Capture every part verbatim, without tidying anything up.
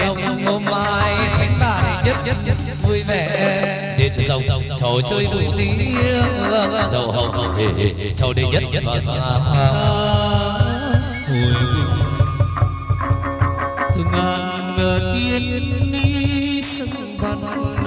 ông hôm mai thánh bà đệ nhất vui vẻ đến rồng trò chơi vui tiếng đầu hồng trò đệ nhất và xa hồi thương ngàn tiên đi sân văn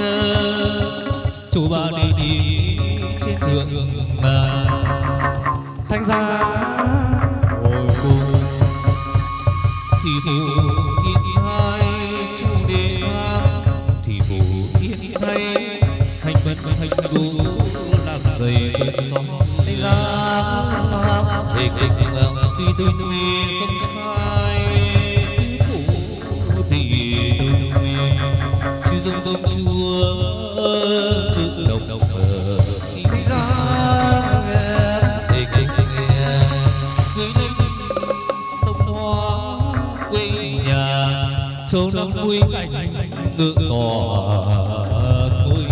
chủ bà đi đi trên đường ngàn thanh gia hồi cùng thì thủ thiên hai châu đế nam thì phủ thiên thay hành vật hành đủ làm dày cơn gió thanh gia thì kịch tuy tuy tuy không sai tứ phủ thì đồng nghề sư dung công chúa tự đồng đồng thanh gia thì kịch dưới lên sông hoa quê nhà châu năm vui cảnh ngựa cỏ ngôi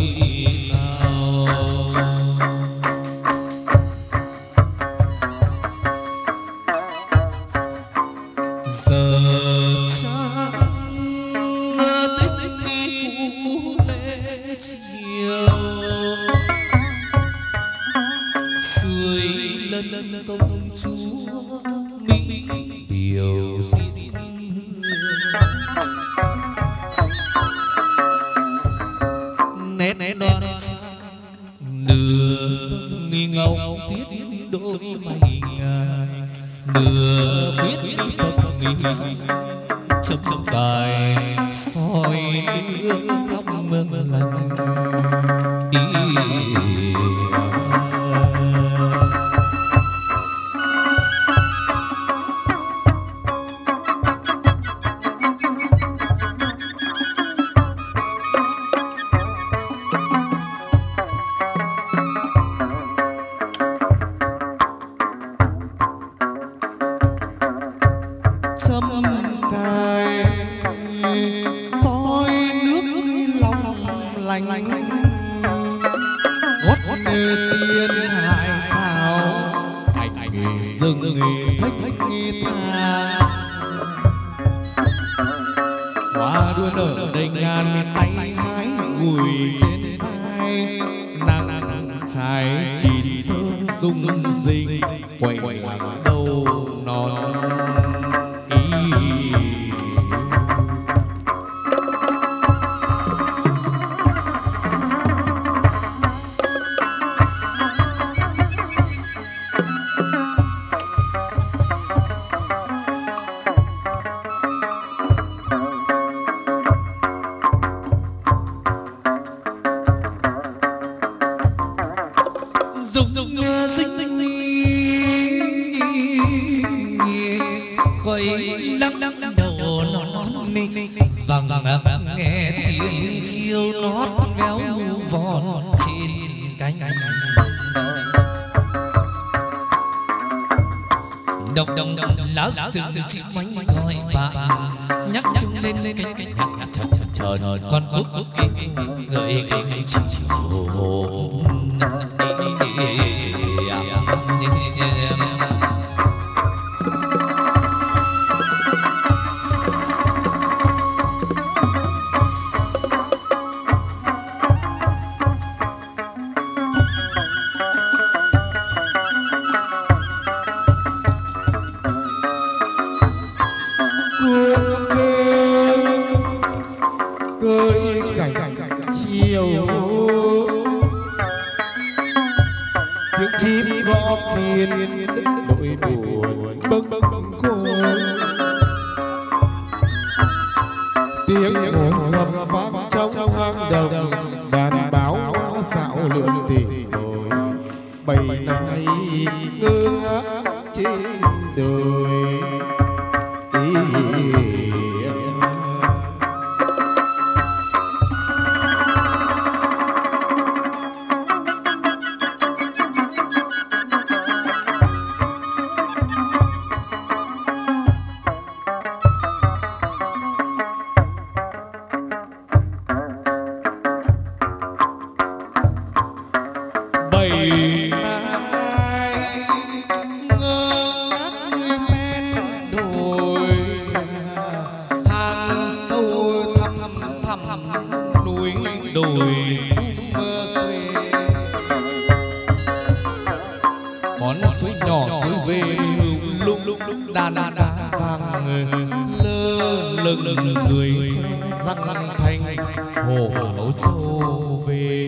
giờ chắc tích đi cũ lễ chiều xuôi lần lần công chúa mỹ biểu diễn nét nét đoan nửa nghi ngầu tiết đôi mày ngài nửa biết đi thật nghi chấm chấm bài soi nước long mơ lành đi bảy thẳm núi đồi sum xuê, con suối nhỏ suối về lung lung đàn cá vàng lơ lửng dưới răng thanh hồ châu về.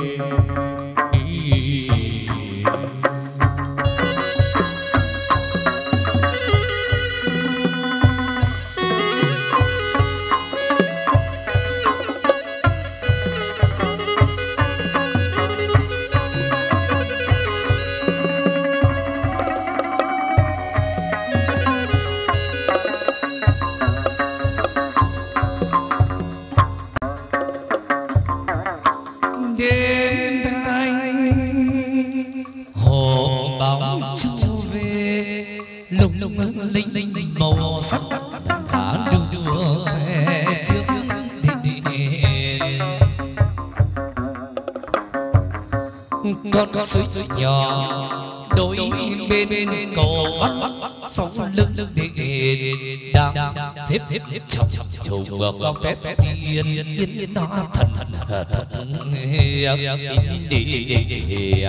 Con suối nhỏ đôi bên cầu bắt sóng lưng điện đang xếp xếp chậm chậm chầu có phép tiên yên nó thật thật thật đi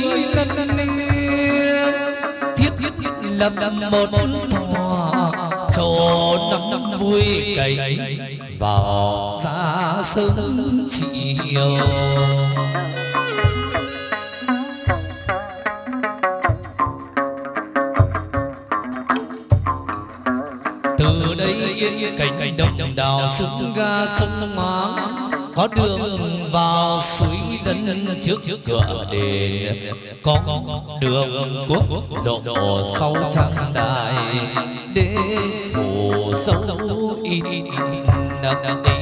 lần niên thiết lập một thọ cho năm vui cảnh vào ra sớm chiều. Từ đây yên cảnh đông đảo sương ga sông máng, có đường vào suối lân trước cửa đền, có đường quốc lộ sau trang đài để phủ dấu in nặng ý.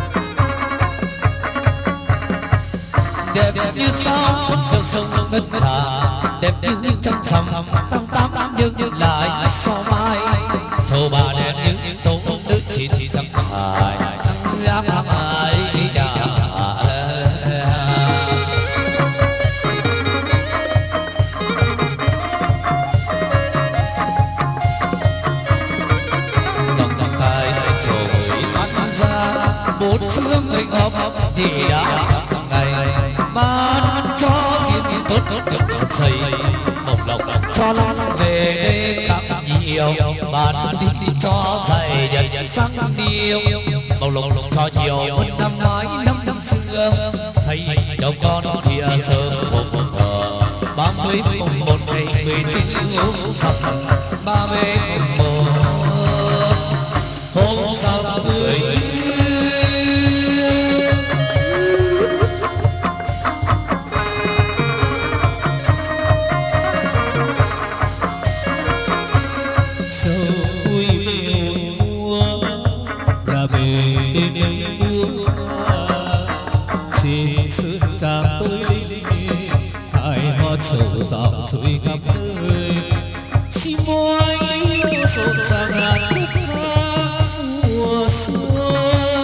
như sao bước đầu sông ngân hà đẹp như trăng rằm tăng tám nhưng lại so mai châu bà đẹp như tổ nữ chín trăm hai ai bốn phương hình ốc thì đã ngày ban cho thiên tốt được xây một lộc cho lắm về đây càng nhiều ban đi cho dày dần sang nhiều một lộc cho nhiều hơn năm ngoái năm năm xưa thấy đâu con kia sớm phục thờ ba mươi mùng một ngày mười tiếng sắp ba mươi mùng một hôm sau mười chàng tôi linh hai hót sầu dạo rồi gặp nơi chỉ môi lính rộn ràng hạt khúc ca mùa xuân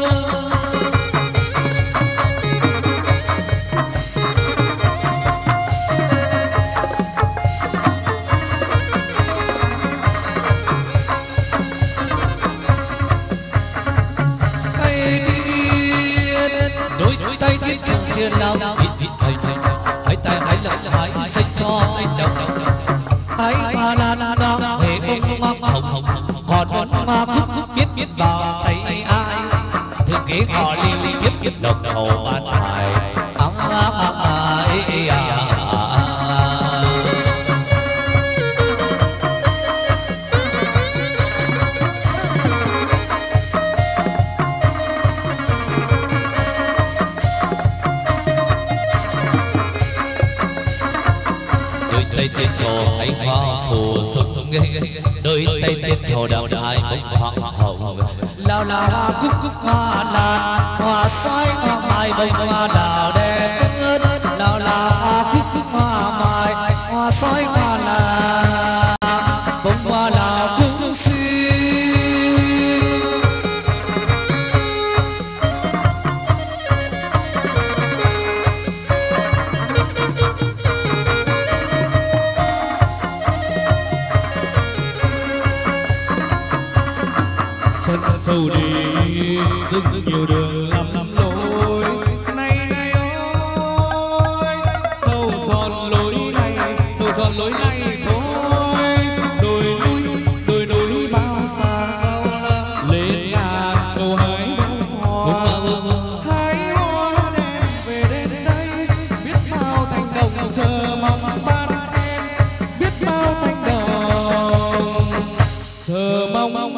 tay tiên đôi tay tiên trường tiên lao hãy tay hãy lợi hãy xây cho tay đồng hãy hoa lan đang hề bông hoa hồng còn bông hoa cúc cúc biết biết vào tay ai thư ký họ lưu tiếp tiếp lộc sầu ban hải áo ai à tiên trầu hãy hoa phù sung nghe đôi tay tiên trầu đào hai bông hoa hồng lao là hoa cúc cúc hoa lan hoa xoay hoa mai bông hoa đào đẹp nhất lao là hoa cúc cúc hoa mai hoa xoay hoa lan bông hoa đào cũng xinh sâu đi rất nhiều đường lắm lắm lối này này ôi sâu son lối này sâu son lối này thôi đồi núi đồi núi bao xa lên ngàn sâu hái bông hoa hái hoa đen về đến đây biết bao thành đồng chờ mong ban em biết bao thành đồng chờ mong ban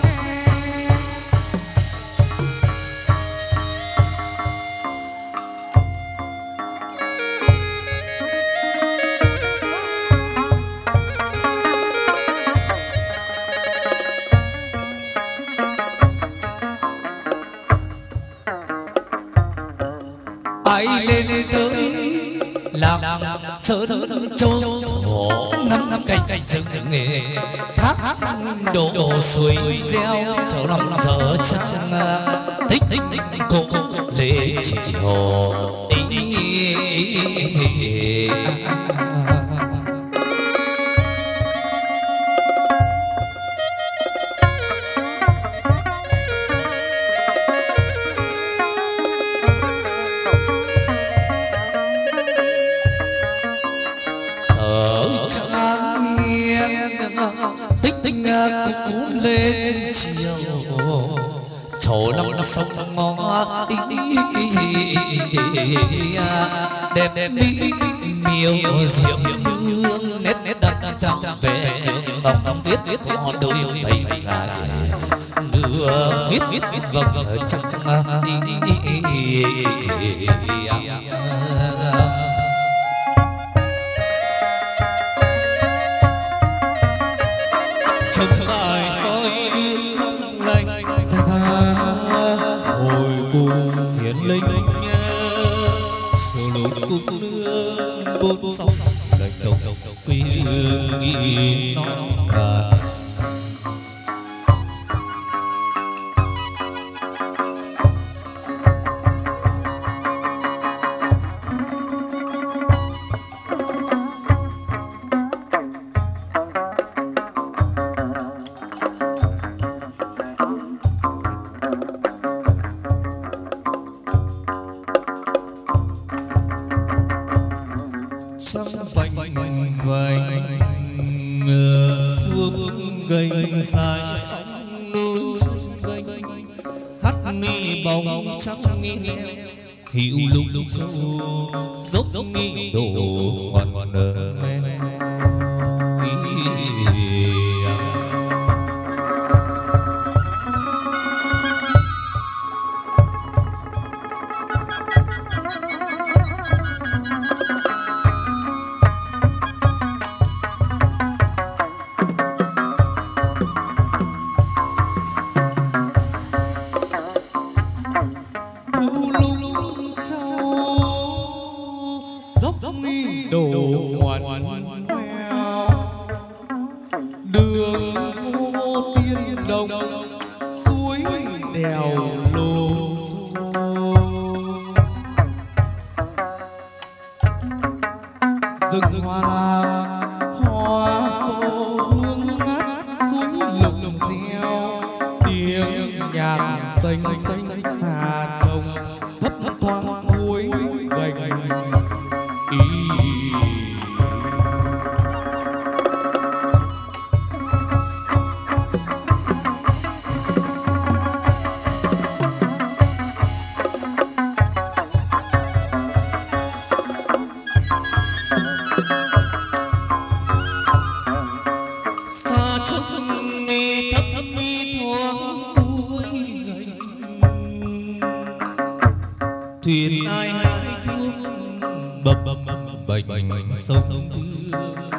ai lên tới làm sơn châu thổ ngắm ngắm cây cây rừng nghề thác đổ suối reo chờ năm giờ trăng thích thích cô lễ chỉ hồ cuốn lên chiều trầu năm sông ngó đẹp đẹp mỹ miêu diệu nương nét nét đặt trăng về ngọc ngọc tiết tiết họ đôi bảy ngày đưa viết viết vầng ở trăng trăng trông bài soi đường lành thanh xa hồi cùng hiền linh sầu lối cung nương bốn sóng lành đồng quê hương nghi non ngàn. dài sóng núi gênh hắt mi bóng trắng nghi hiệu lục lục châu dốc dốc nghi đổ ngoằn ngoằn mê thuyền ai hái thuốc bập bập bềnh sông thương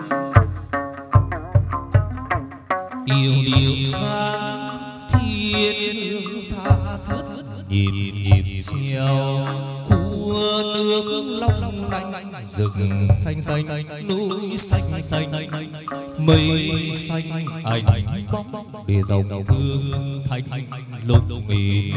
yêu điệu sáng thiên hương tha thướt nhịp nhịp treo khua nước long lanh rừng xanh xanh núi xanh xanh mây xanh ảnh bóng để dòng thương thanh lục miền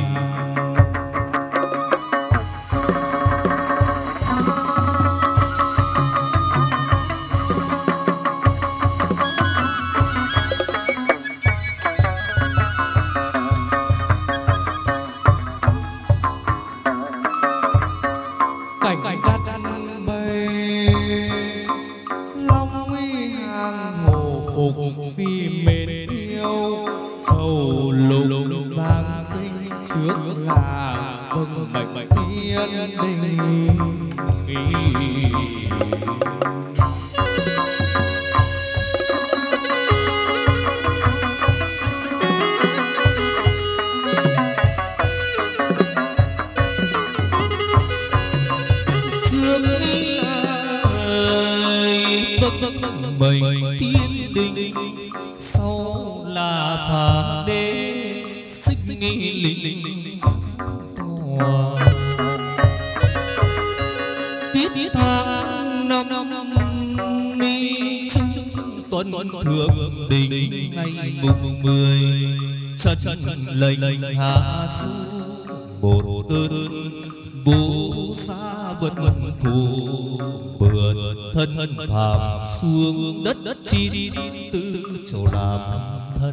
lệnh hạ sư một cơn vũ xa vượt phù vượt thân thân phàm xuống đất đất chi tư châu làm thân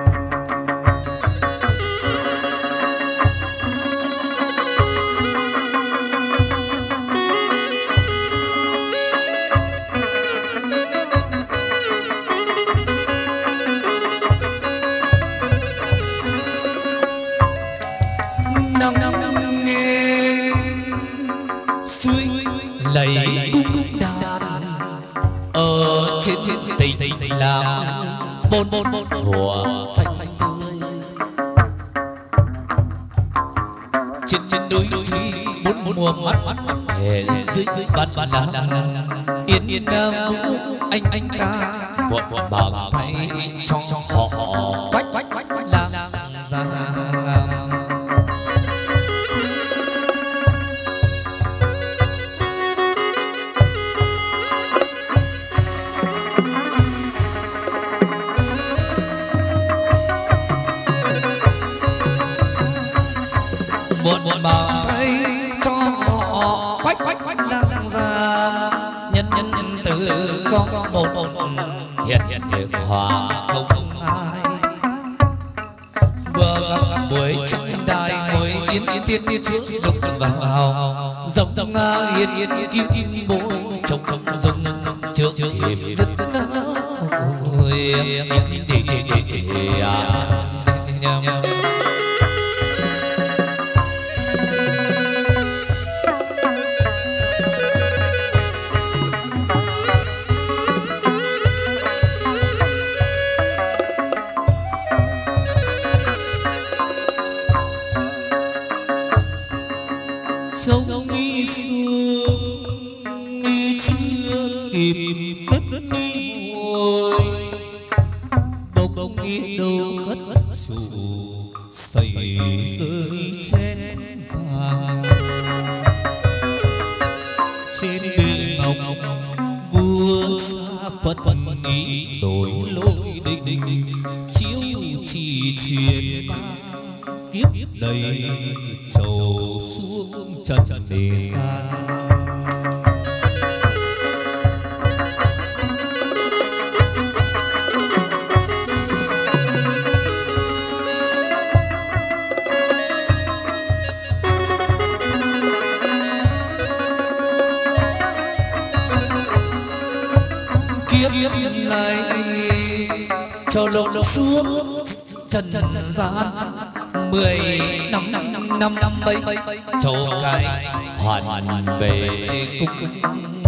bôn bôn bôn hùa xanh xanh tươi trên trên núi thi bốn mùa mắt hè dưới dưới ban ban lá yên yên nam anh anh ca vội vội bằng thay cho họ quách quách quách lang ra từ có một hiện hiện được hòa không ai. Vừa gặp buổi trăng đài ngồi yên yên tiên tiên trước lục vào dòng dòng yên yên kim kim bôi trông trông rung trước kịp rất ôi đi đi à sông nghi sương nghi chưa kịp phất nghi hồi bông bông nghi đâu cất cất sù xây rơi trên vàng trên bề ngọc vua xa phật ý đổi lối đình chiếu chỉ truyền kiếp đầy trầu xuống trần đề san. Kiếp này cho lộ xuống trần gian mười năm năm năm năm mấy châu cái hoàn về cung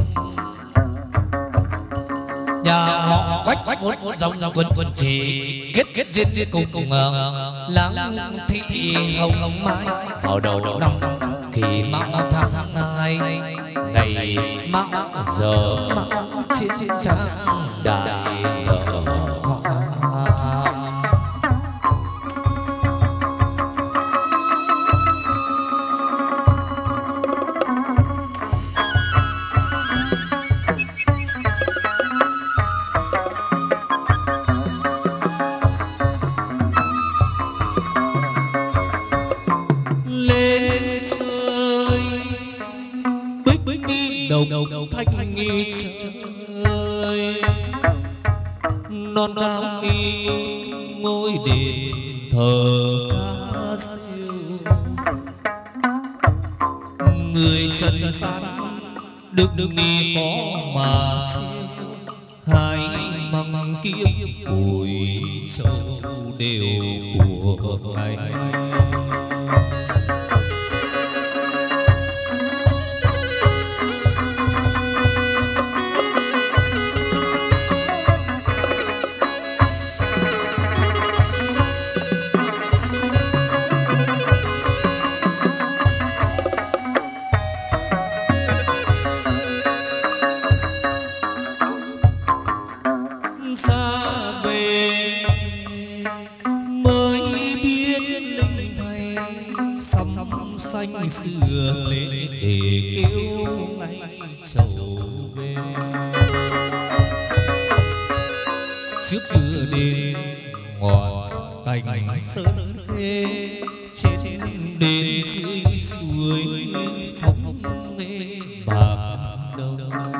nhà họ quách quách một dòng dòng quân quân chỉ kết kết duyên duyên cùng cùng láng thị hồng mai vào đầu năm kỳ mão tháng hai ngày mão giờ mão chiến trang đại nở. Đầu thanh nghi trời non cao nghi ngôi đền thờ ca siêu người sân san được được nghi có mà chiêu hai măng kiếp bùi châu đều của ngày. Xanh xưa lễ để kêu ngay trầu về trước cửa đền ngọn cành sơn khê trên đền dưới suối sóng nghe bạc đầu.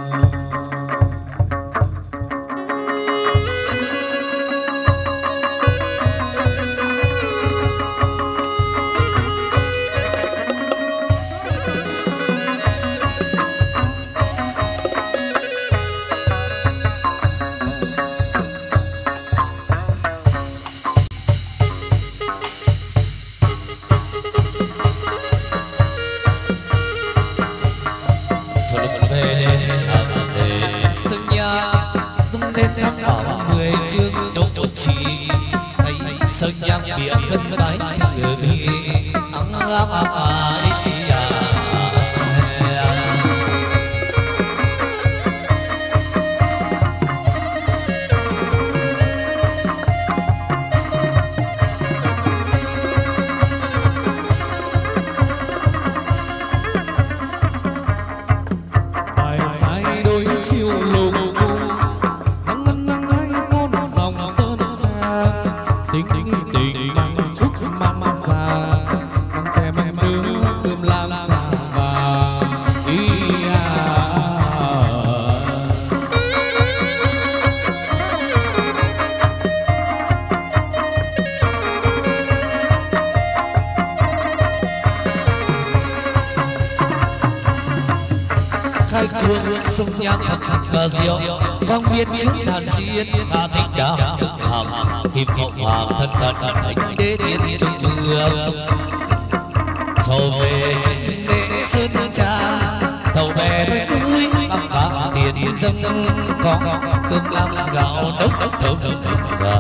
Sơn nhang địa cân bái thừa bi ắng ắng ắng ai bài sai đôi chiều lùng cung nắng nắng nắng ai phun dòng sơn trà tình tình tình mang chúc mang già mang che mang đưa sông nhang cờ diệu con biết trước đàn diên ta thích đã hàm hiệp phụng hoàng thân cận thành đế tiên trung thương trở về trên đế sơn trang tàu bè tới núi băng bạc tiền dâng có cơm lam gạo nấu thơm gà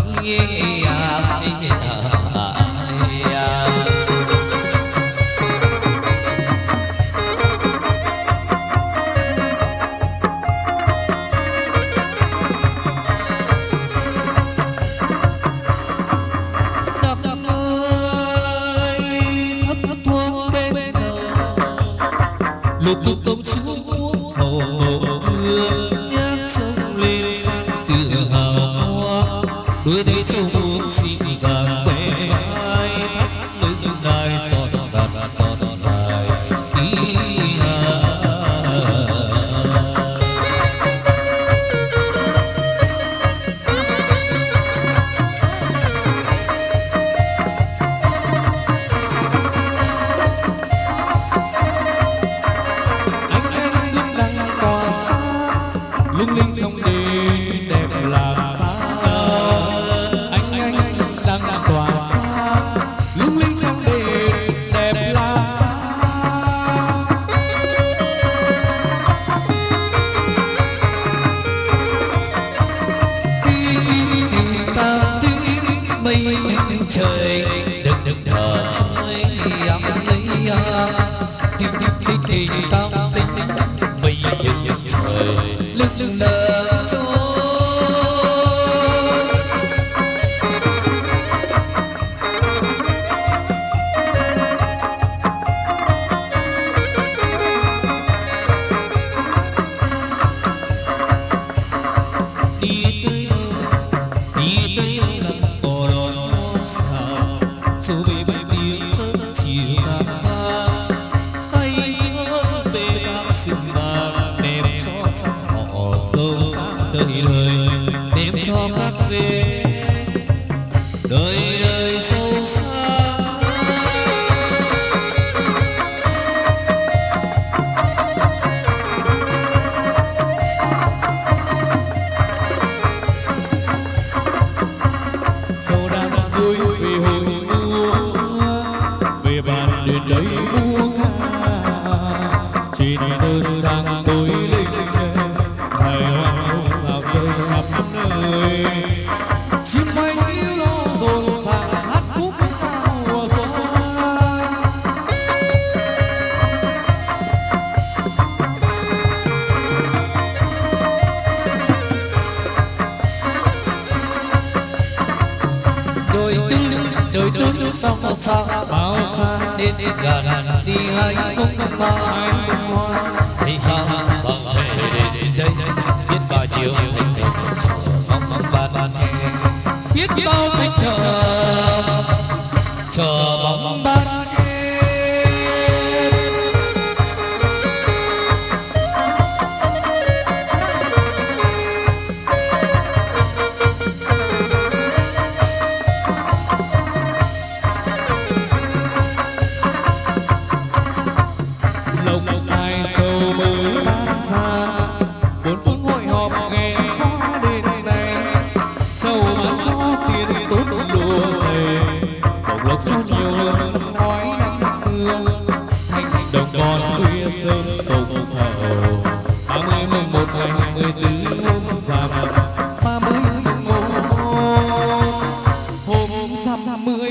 lục tục công chúa hầu hương nhắc sông lên sang tự hào hoa đuôi thấy sông uống xinh vàng quê vai thắt lưng đai son vàng son dài ý hà lung linh sông đê đẹp làm sao anh anh đang tỏa sáng lung linh sông đê đẹp làm sao tí tí tí ta tí mây trời đừng đừng thở trôi ấm lấy tí tí tí tí ta tí mây trời lưng nở trôi đi tới đâu đi tới đâu là cỏ đỏ ngót xào dù về bãi biển sớm chiều tàn hoa tay ơi về bác sừng vàng đẹp cho sắc họ sâu sắc đời đời đem cho các về đời đời sâu sắc sâu đang vui về hồi mùa về bàn đền đấy mua ca trên sơn trang tối linh hài hoa sông sao chơi khắp nơi chim bay liễu lo rộn ràng hát khúc ca mùa xuân đôi tư đôi tư bao xa bao xa đến gần đi hạnh phúc mà anh cùng hoa thì sao bằng về đến đây biết bao nhiêu thành đẹp chờ mong mong ban biết bao thích thở chờ mong ban lồng ai sâu mới bán ra bốn phương hội họp nghe qua đêm này sâu bán cho tiền tốt lúa dày bổng lộc cho nhiều hơn năm ngoái năm xưa thành đồng con khuya sớm sông hậu ba mươi mùng một ngày mười tư hôm rằm ba mươi mùng một hôm rằm mười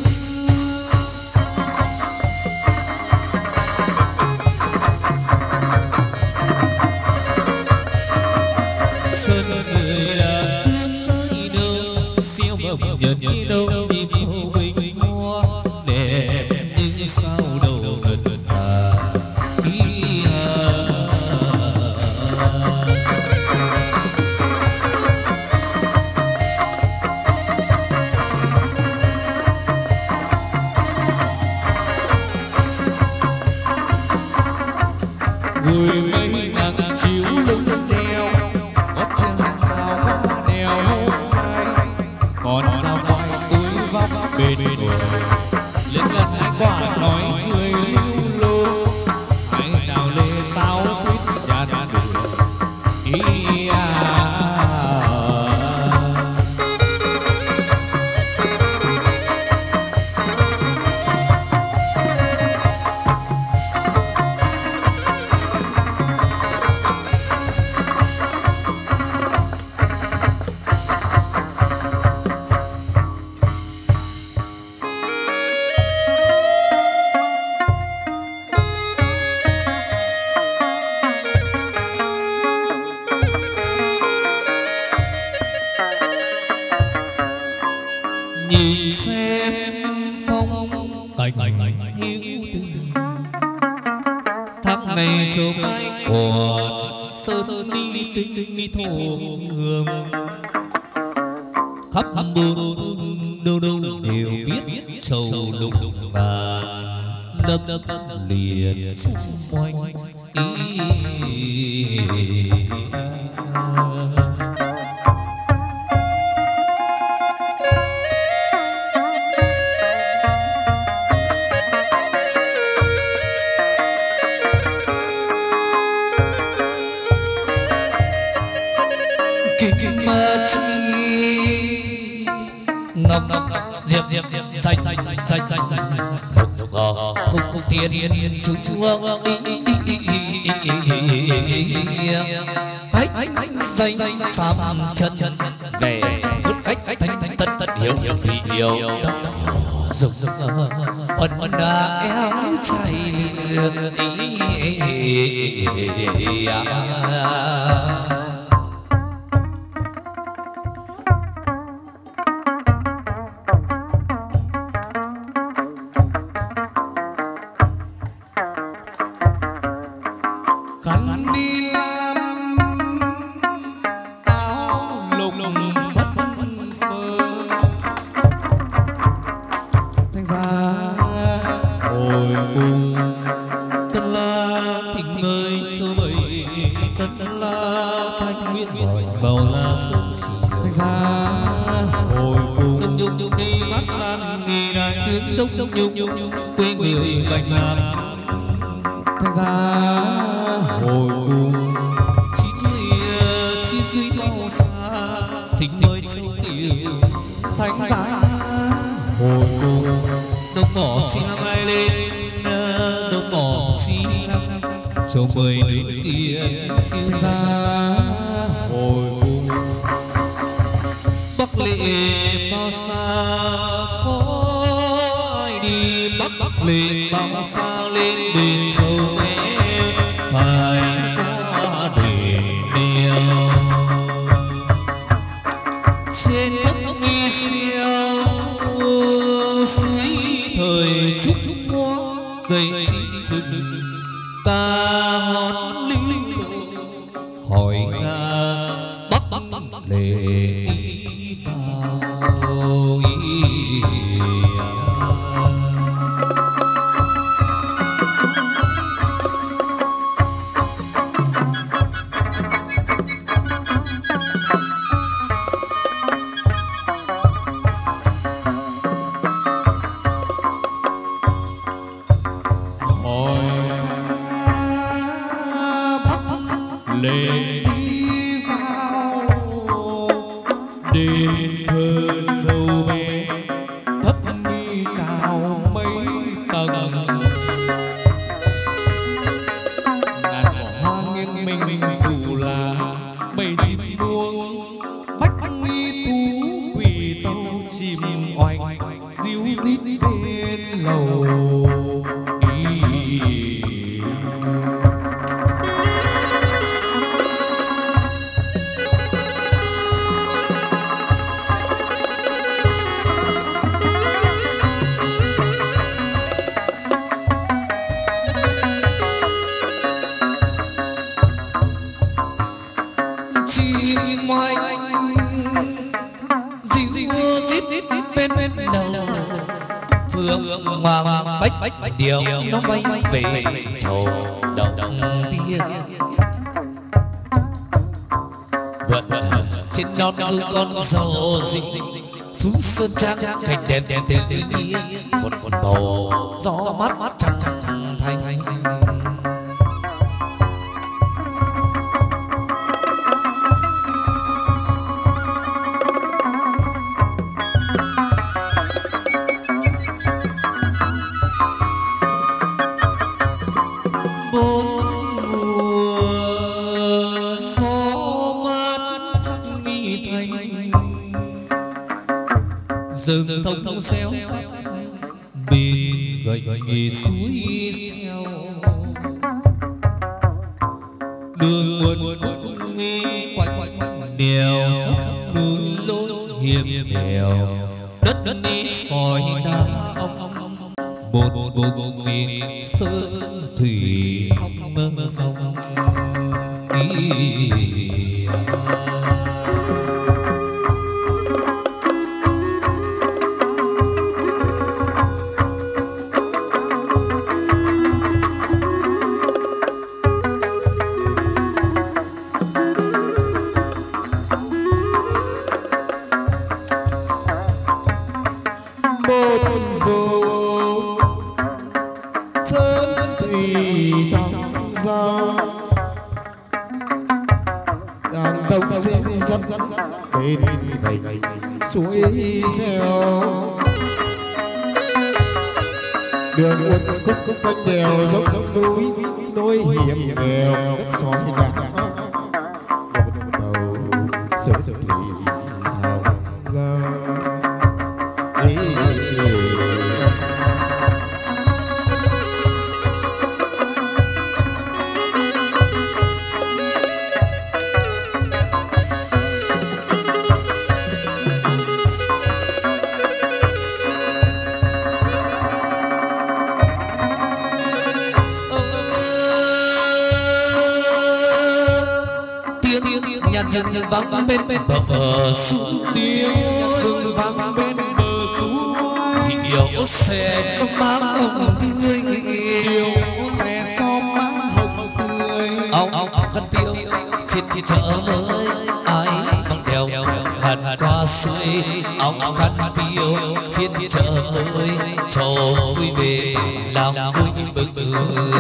sơn người đã bước tới đâu siêu mộng nhật đi đâu tìm hậu bình hoa đẹp như sao đầu ngân hà ý hà người mây nắng chiếu lưng đeo có chân sao hoa đèo hôm nay còn sao ngoài túi vóc bên người lên gần ai quả nói cười nhìn xem phong cảnh hiu tình tháng ngày chờ mãi còn sớm đi tinh đi thổ hương khắp bốn đâu đâu đều biết sầu lục ngàn đâm liền xung quanh ý. Diệp diệp xanh xanh xanh xanh ngọc ngọc cung cung tiên chúng hãy danh phạm chân về cốt cách thanh thanh tân tân hiểu thì hiểu dùng dùng ẩn ẩn đã éo chạy liền điều nó bay về trầu đồng tiên vượt trên non dư con sầu dinh thú sơn trang cảnh đẹp đẹp tự nhiên một một bầu gió mát mát trăng trăng thanh rừng thông thông xéo bên gậy gậy suối xeo đường buồn buồn nghi quanh quanh đèo sắp núi lối hiểm nghèo đất ní sỏi đá ông một vùng miền sơn thủy thăm mơ sông đi. Suối reo đường uốn khúc quanh đèo dốc dốc núi núi hiểm nghèo đất sỏi đá một bầu sớm thủy thảo ra. rừng vắng bên bên bờ suối, tiếng rừng vắng bên bờ suối, thì điều xe trong má hồng tươi, điều xe xóm má hồng tươi. ông ông khăn tiêu phiên phiên chợ mới ai bằng đèo ngàn qua suối, ông khăn tiêu phiên chợ mới cho vui về làm vui bừng bừng.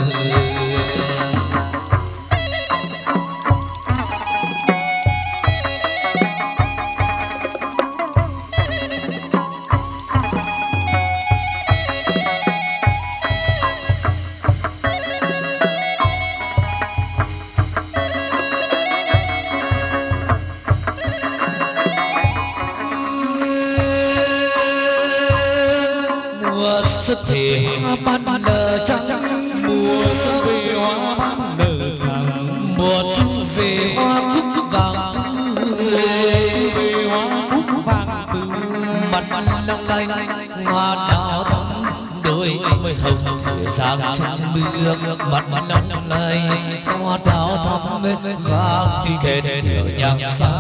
Thì hoa ban nở trắng, mùa xuân về hoa ban nở trắng, mùa thu về hoa cúc vàng tươi, về hoa cúc vàng tươi. mặt long lanh hoa đào thắm, đôi môi hồng dáng trắng bước, mặt long lanh hoa đào thắm vàng tí kèn điệu nhạc xa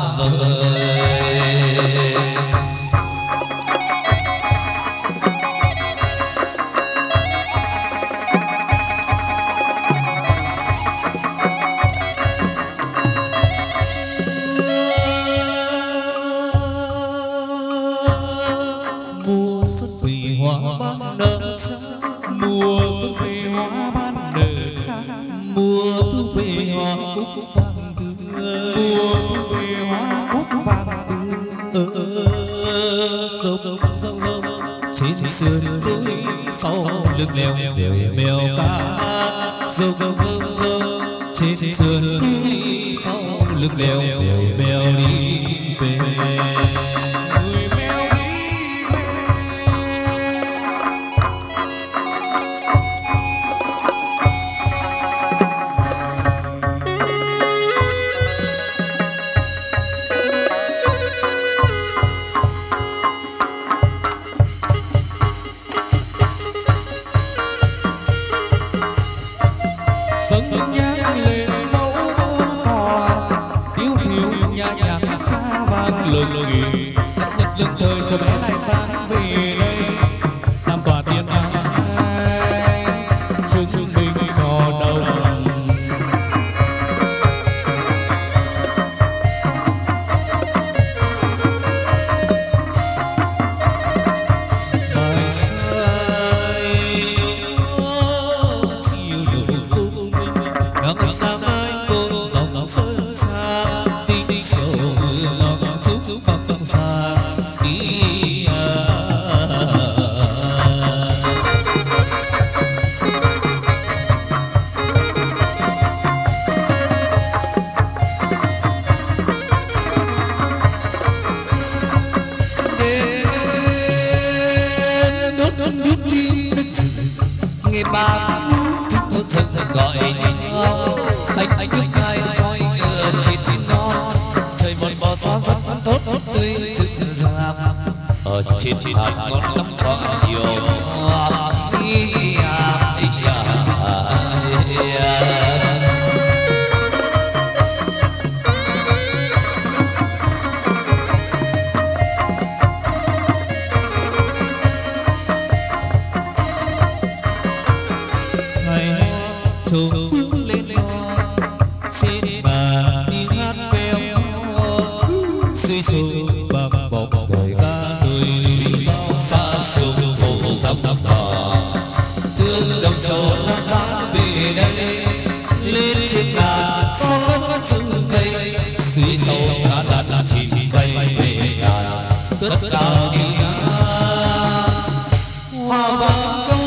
vời. Mùa xuân về hoa ban nở trắng, mùa thu về hoa cúc vàng tươi, mùa thu về hoa cúc vàng tươi. Sông sông lông trên sườn núi, sau lưng leo mèo cá. Sông sông lông trên sườn núi, sau lưng leo mèo đi về. Rồi bé lại sang về đây làm tòa tiên ai chứng minh cho đồng. Bài say đỗ chiều đổ cung ngắm ngắm anh buồn dòng sơn xa tinh sầu ngọc trúc bằng xa. Nghe ba thức dần dần gọi nhau, anh anh nước hai soi ở trên non trời một bò xoan rất tốt tươi rực ràng. Ở ở trên hạt ngon lắm có nhiều trùng bước lên ho xin bà đi hát beo suy sụp bằng bọc đời ca người bao xa sương phủ dòng đỏ thương đồng trốn nó giá về đây lên trên ngàn gió rừng cây suy sâu ngàn đàn chim bay về ngàn tất cao tiếng hoa vang câu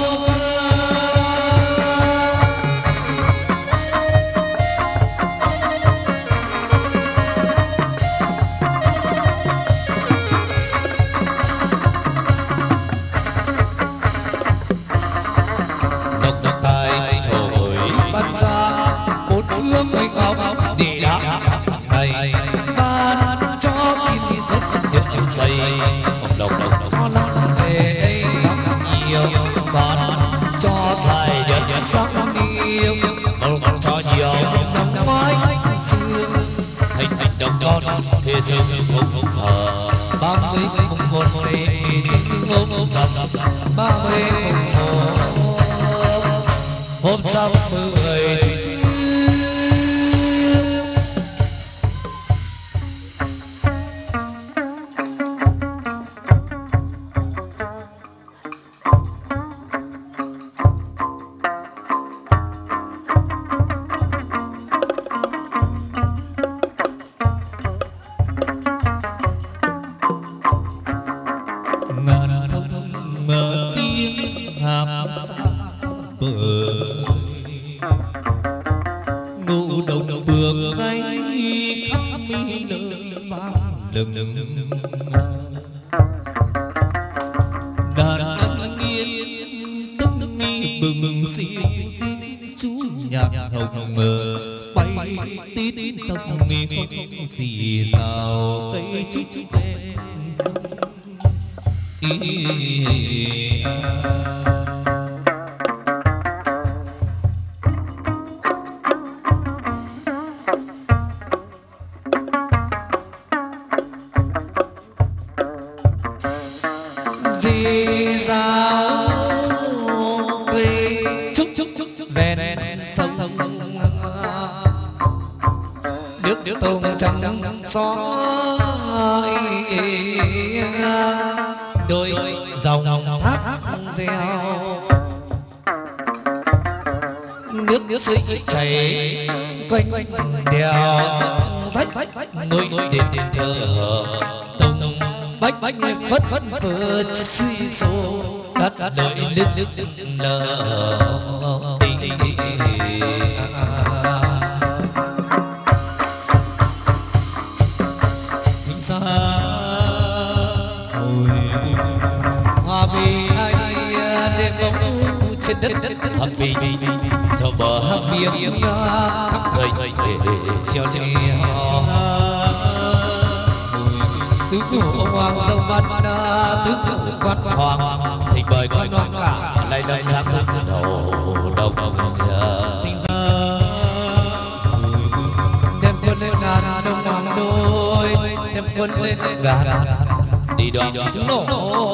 để đáp này ban cho tin tức nhớ dày đồng đồng cho lắm về đây gặp nhiều ban cho dài nhật sắc yêu mong cho nhiều năm ngoái xưa thành thành đồng con thế giới không hờ ba mươi mùng một ngày tiếng ngông dầm ba mươi mùng một hôm sau mười xì xào cây trích ven sông xì xào cây trúc ven sông nước nước tông trắng trắng xóa đôi dòng thác reo nước nước suối chảy quanh quanh đèo rách ngôi đền đền thờ tông bách bách phất phất phơ suy số cắt đời nước nước nở hòa bình đêm bóng trên đất hòa bình cho bờ hát biếng thắp cười treo treo tứ phủ ông hoàng sông văn tứ phủ quan hoàng thì bởi con non cả lại lại sáng đầu đông tình ra đem quân lên ngàn đông ngàn đôi đem quân lên ngàn đi đoàn xuống nổ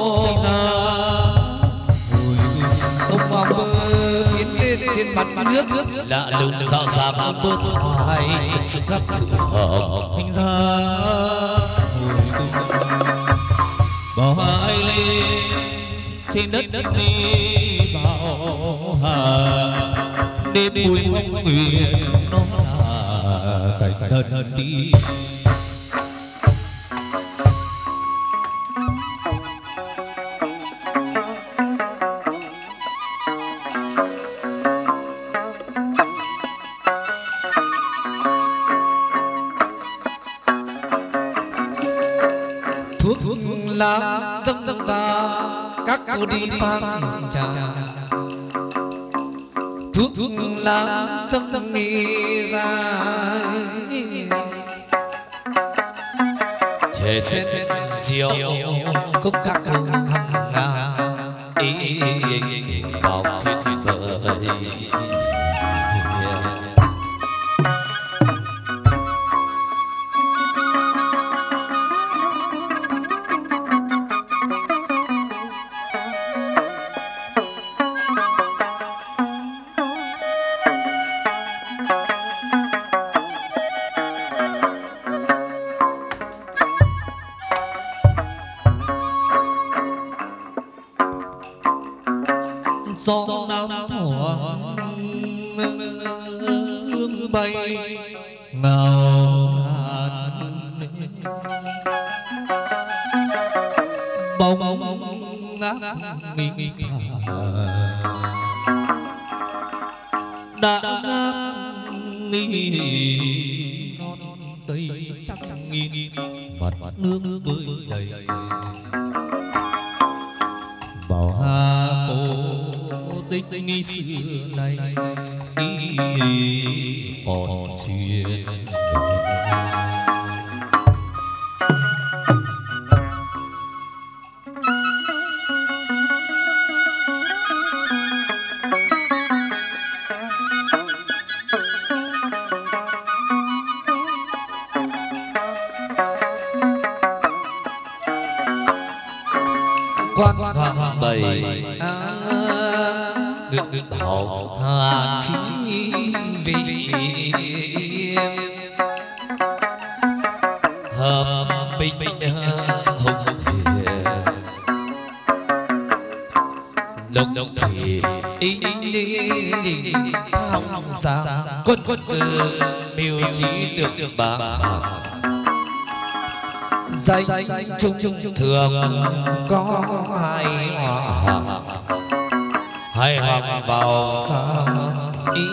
ông hoàng bơ biến lên trên mặt nước lạ lùng rõ ràng ông bơ thoại thật sự khác thường thành ra bỏ hai lên trên đất đất đi bảo hà đêm bùi phong nguyện nó là cảnh thần đi lá dâng dâng ra các cô đi phan trà thuốc lá dâng dâng đi ra chè xét diệu khúc các hằng nga ý vào thuyết bơi. gió nam thoảng hương bay ngào ngạt bóng ngát nghi đã nghi non tây sắc nghìn mặt nước bơi đầy bảo hà cổ tích nghi xưa nay còn chuyện quan hoàng bảy được bảo hà chính vị hợp bình hùng hiền độc độc thì ý đi thong xa quân quân từ miêu trí được bà danh trung trung thường có hai hòa hai hoàng vào xa ý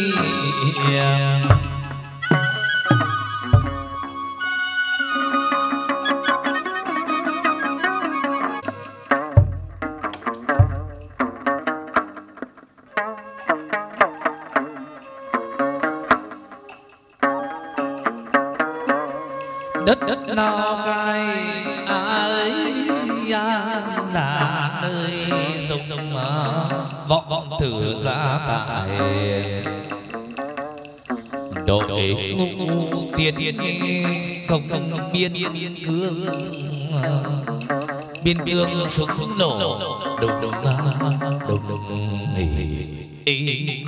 đất đất nào cai ai là nơi rộng rộng mà vọng vọng thử ra tại đội ngũ tiên công công biên cương biên cương xuống xuống nổ đùng đùng đùng đùng hì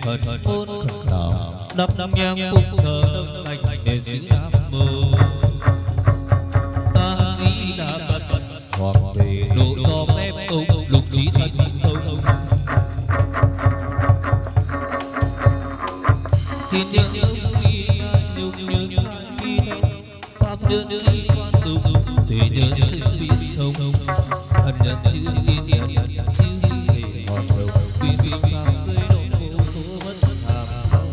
thần ôn khẩn nào đắp nhang phúc thờ đông thành để sĩ nam mô ta di đà phật hoàng về độ cho phép ông lục trí thần thông thiên nhân ông đi nhục nhược khi thân pháp nhân di quan tụng thế nhân sinh biến thông thần nhân như tiên nhân siêu di hòn đồng vì vi phạm rơi động vô số bất hàm sâu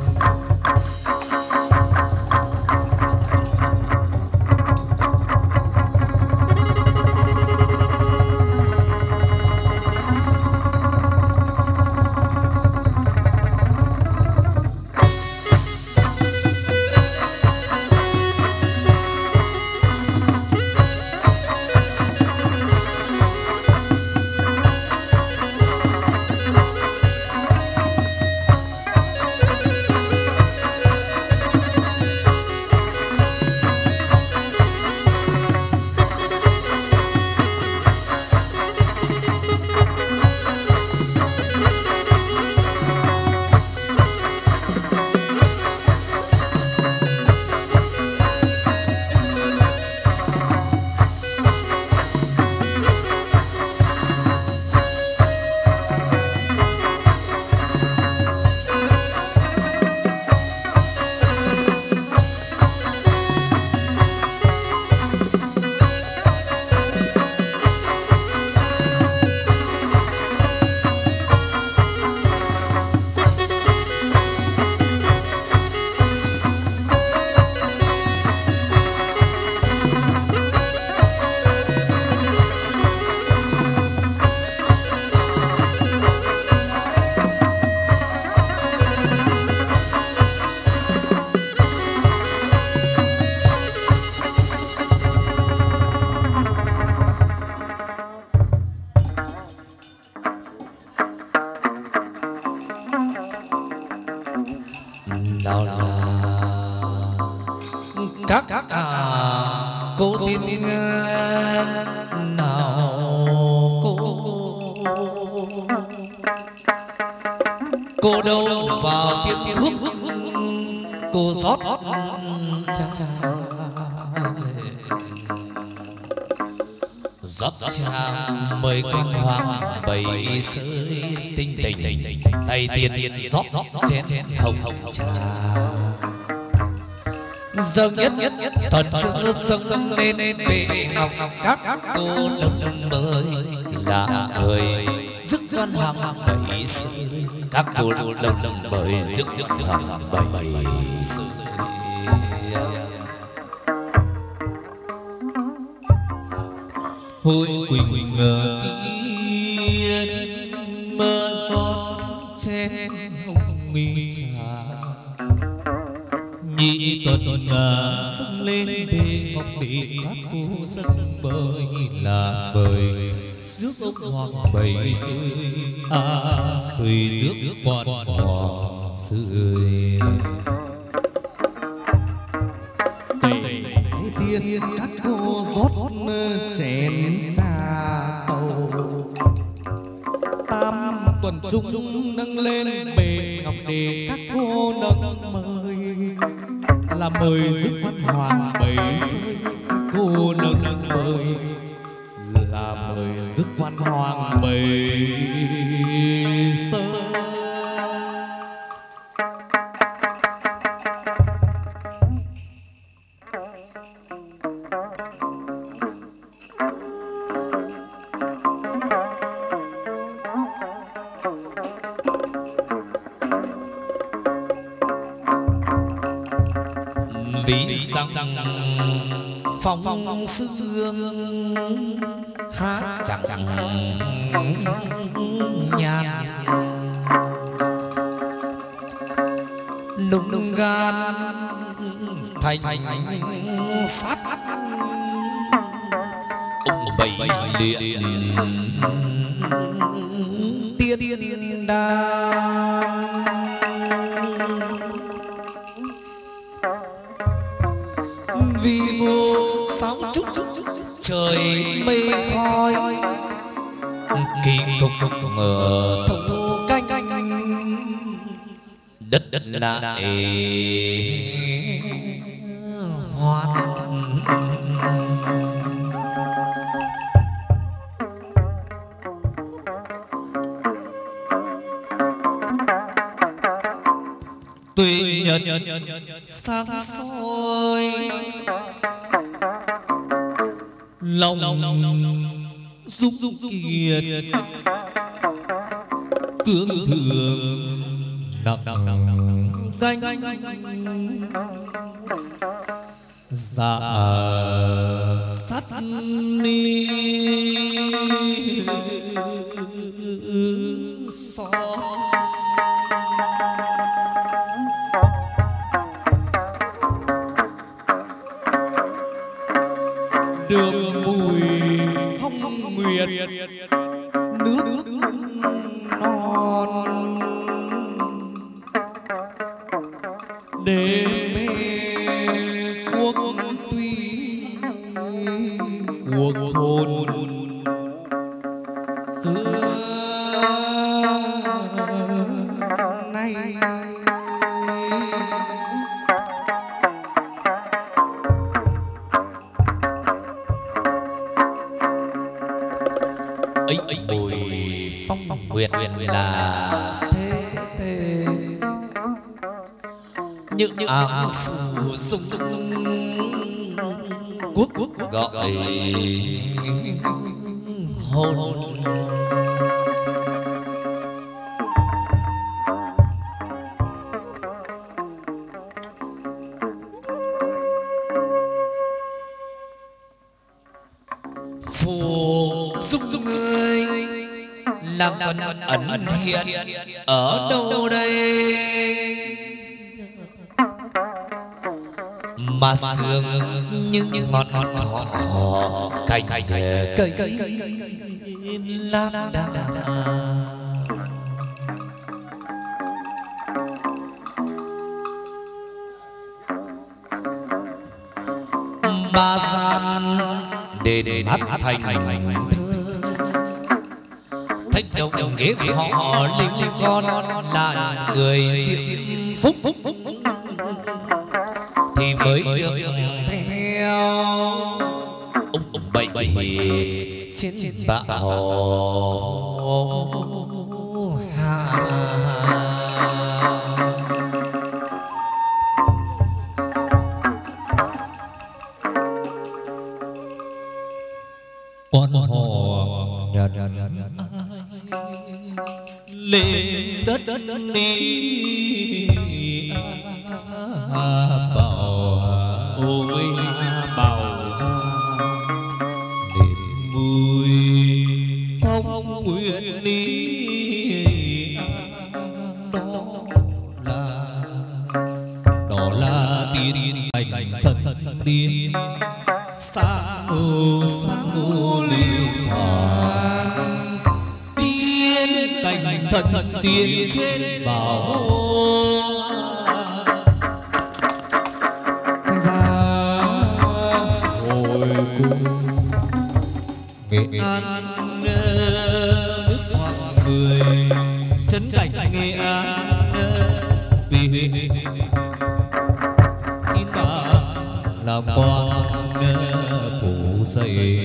nào là các các à, cô tiên nào cô cô đâu vào tiết thuốc cô rót cha rót cha mời quan hoàng bày sơi tinh tình tay tiên rót chén hồng hồng trà dâng nhất thần sự dâng lên bệ ngọc các cô lưng mời là người rước con hoàng bày sơi các cô lưng mời rước hoàng bày sơi hội quỳnh tiên mơ gió chén hồng nghi trà nhị tuần là dâng lên bề ngọc để các cô dâng mời là mời rước ông hoàng bày sơi à sơi rước quan hoàng sơi tiên các cô rót chén trà tàu tam tuần trung nâng lên bề ngọc để các cô nâng mời là mời rước văn hoàng bày sơi các cô nâng mời là mời rước văn hoàng bày sơi vì rằng phong phong sương hát chẳng chẳng nhàn nung gan thành sát ông bảy điện tiên đan vì vô sáu trúc trời mây khói kỳ cục mở thâu canh đất lại hoan. Tuy nhật sáng soi lòng dung kiệt cương thường nặng gánh dạ sắt ni so đường mùi phong nguyệt nước non để mê quốc tuy cuộc hồn xưa nay. Ấy ấy bùi phong nguyệt là thế thế những áo phù dung quốc quốc gọi hồn. Phù dung người làm ẩn ẩn hiện ở đâu đây mà sương nhưng như ngọt ngọt cỏ cành cây cây lá đa ba gian để để hát thành thơ thách đồng nghĩa họ linh con là người diễm phúc thì mới được theo ông bảy trên bão hà. Con hò nhật lên đất đi bảo ôi bảo đêm mùi phong nguyện đi đó là đó là tiên ảnh thần tiên sang ô sang ô liêu hoàn tiên cảnh thần tiên trên bảo ra hồi cung Nghệ An nước hoàng người trấn cảnh Nghệ An vì tin ta làm quan phủ xây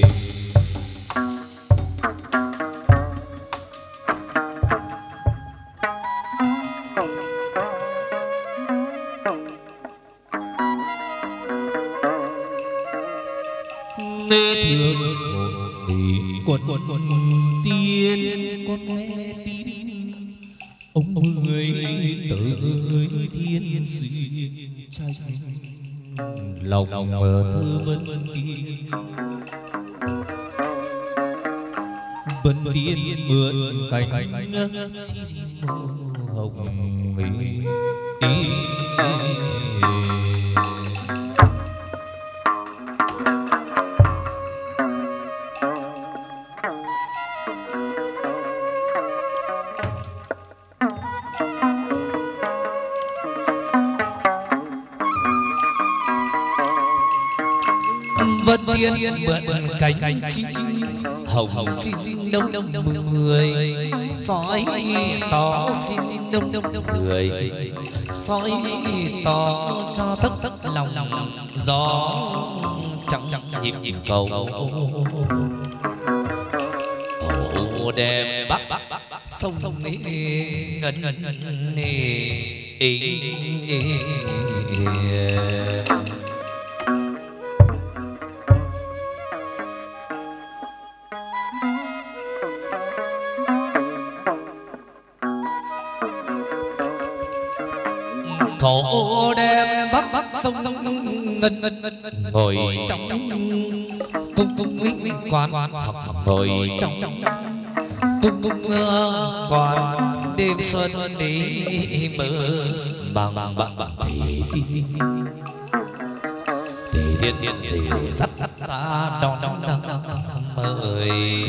nghe thương một tỷ quần tiên con nghe tin ông người tới thiên xuyên tranh lòng mơ thơ vân tiên vân tiên mượn cánh xin hồng mỹ. Vân tiên mượn cánh chim hồng xin đông đông mười soi tỏ xin đông đông người soi tỏ cho tất tất lòng gió chẳng chẳng nhịp nhịp cầu cầu đêm bắc sông ngân ngân khổ đêm bắc bắc sông ngân ngân ngồi trong cung cung quý quan học ngồi trong cung cung quan đêm xuân đi mơ bằng bằng bằng bằng thì thì thiên thiên gì sắt sắt ra đón đón đón mời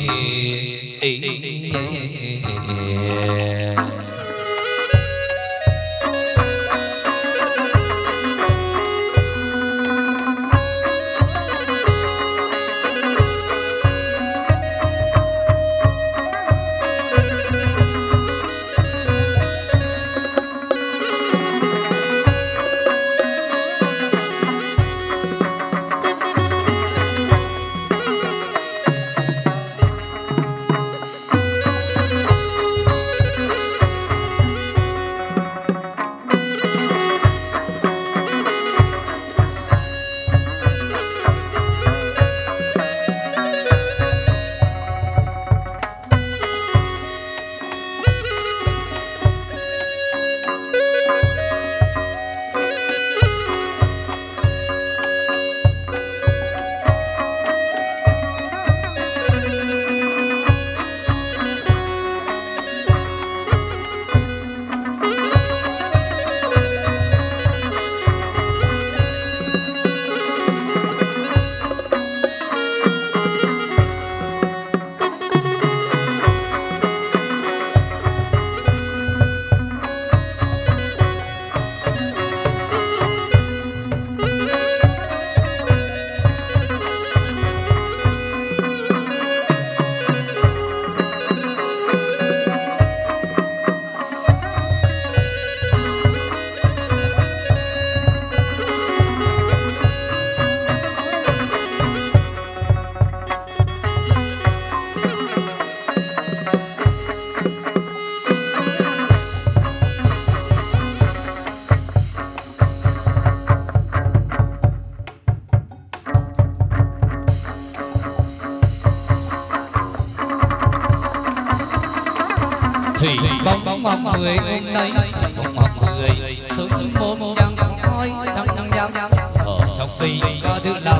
mong mười hôm nay mong mười sớm mồm nhang khói đăng đăng nhang ở trong cây có thứ làm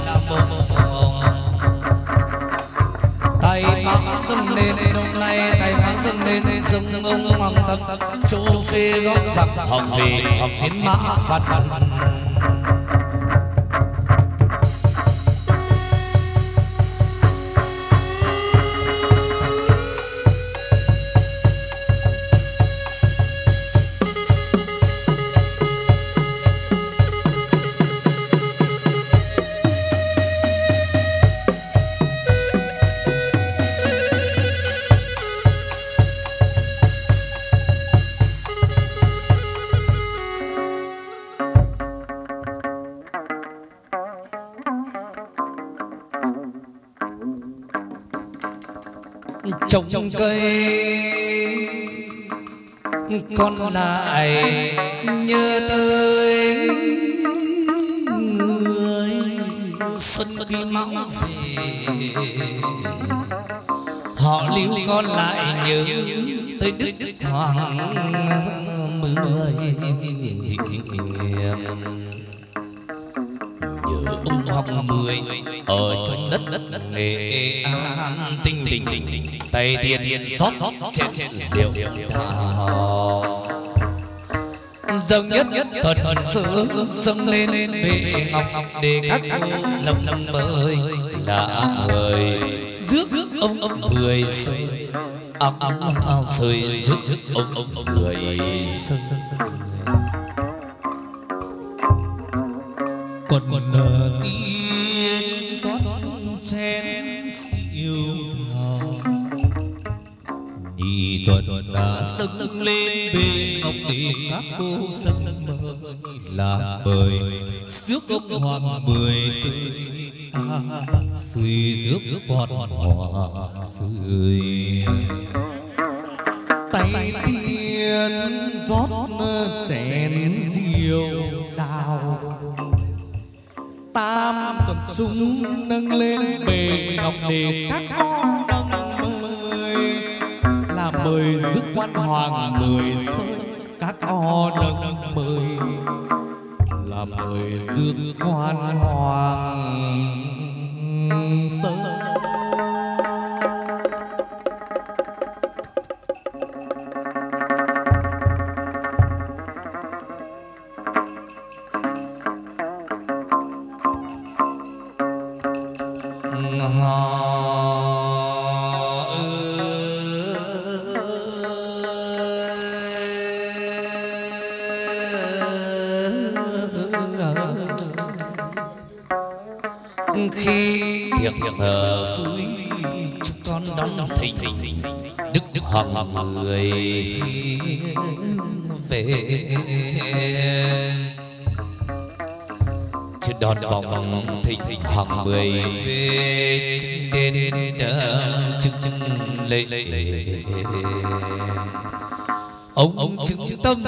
mồm tay mang dâng lên hôm nay tay mang dâng lên dâng ông hoàng tâm chỗ phê rõ ràng học về học tiến mã văn trồng cây con lại nhớ tới người xuân khi mão về họ lưu con lại nhớ tới đức đức hoàng mười nhớ ông hoàng mười ở trong đất đất nghệ an tinh tinh tay tiền rót trên rượu đào dâng nhất nhất thuần thuần sứ dâng lên bệ ngọc để các cô lầm lầm mời là người rước ông ông mười sơi ấm ấm sơi rước ông ông mười sơi còn còn tiên rót chén rượu đào nhìn tuần đã dâng lên bề ngọc để các cô sân mời là mời rước ông hoàng mười sơi suy rước con hoàng sơi tay tiên rót chén rượu đào tam tuần súng nâng lên bề ngọc để các con nâng mời là mời rước quan hoàng mười sơi các con nâng mời là mời rước quan hoàng sơi. Khi tiệc ở vui chúng con đóng thình đức đức hoàng mười về chứ đón bóng thình hoàng mười về chứng đến chứng chứng lệ ông ông chứng tâm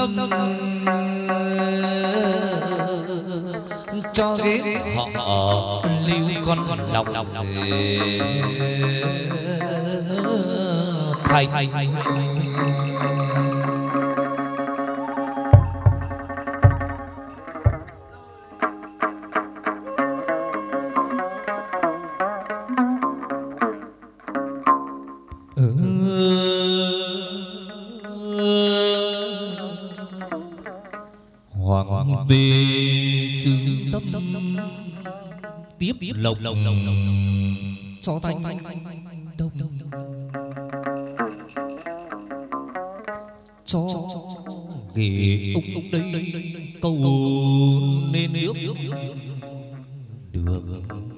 cho ghế họ lưu con lòng thầy hoàng bề chứng tâm tiếp lộc cho thanh đông cho ghế úc úc đây cầu nên nước được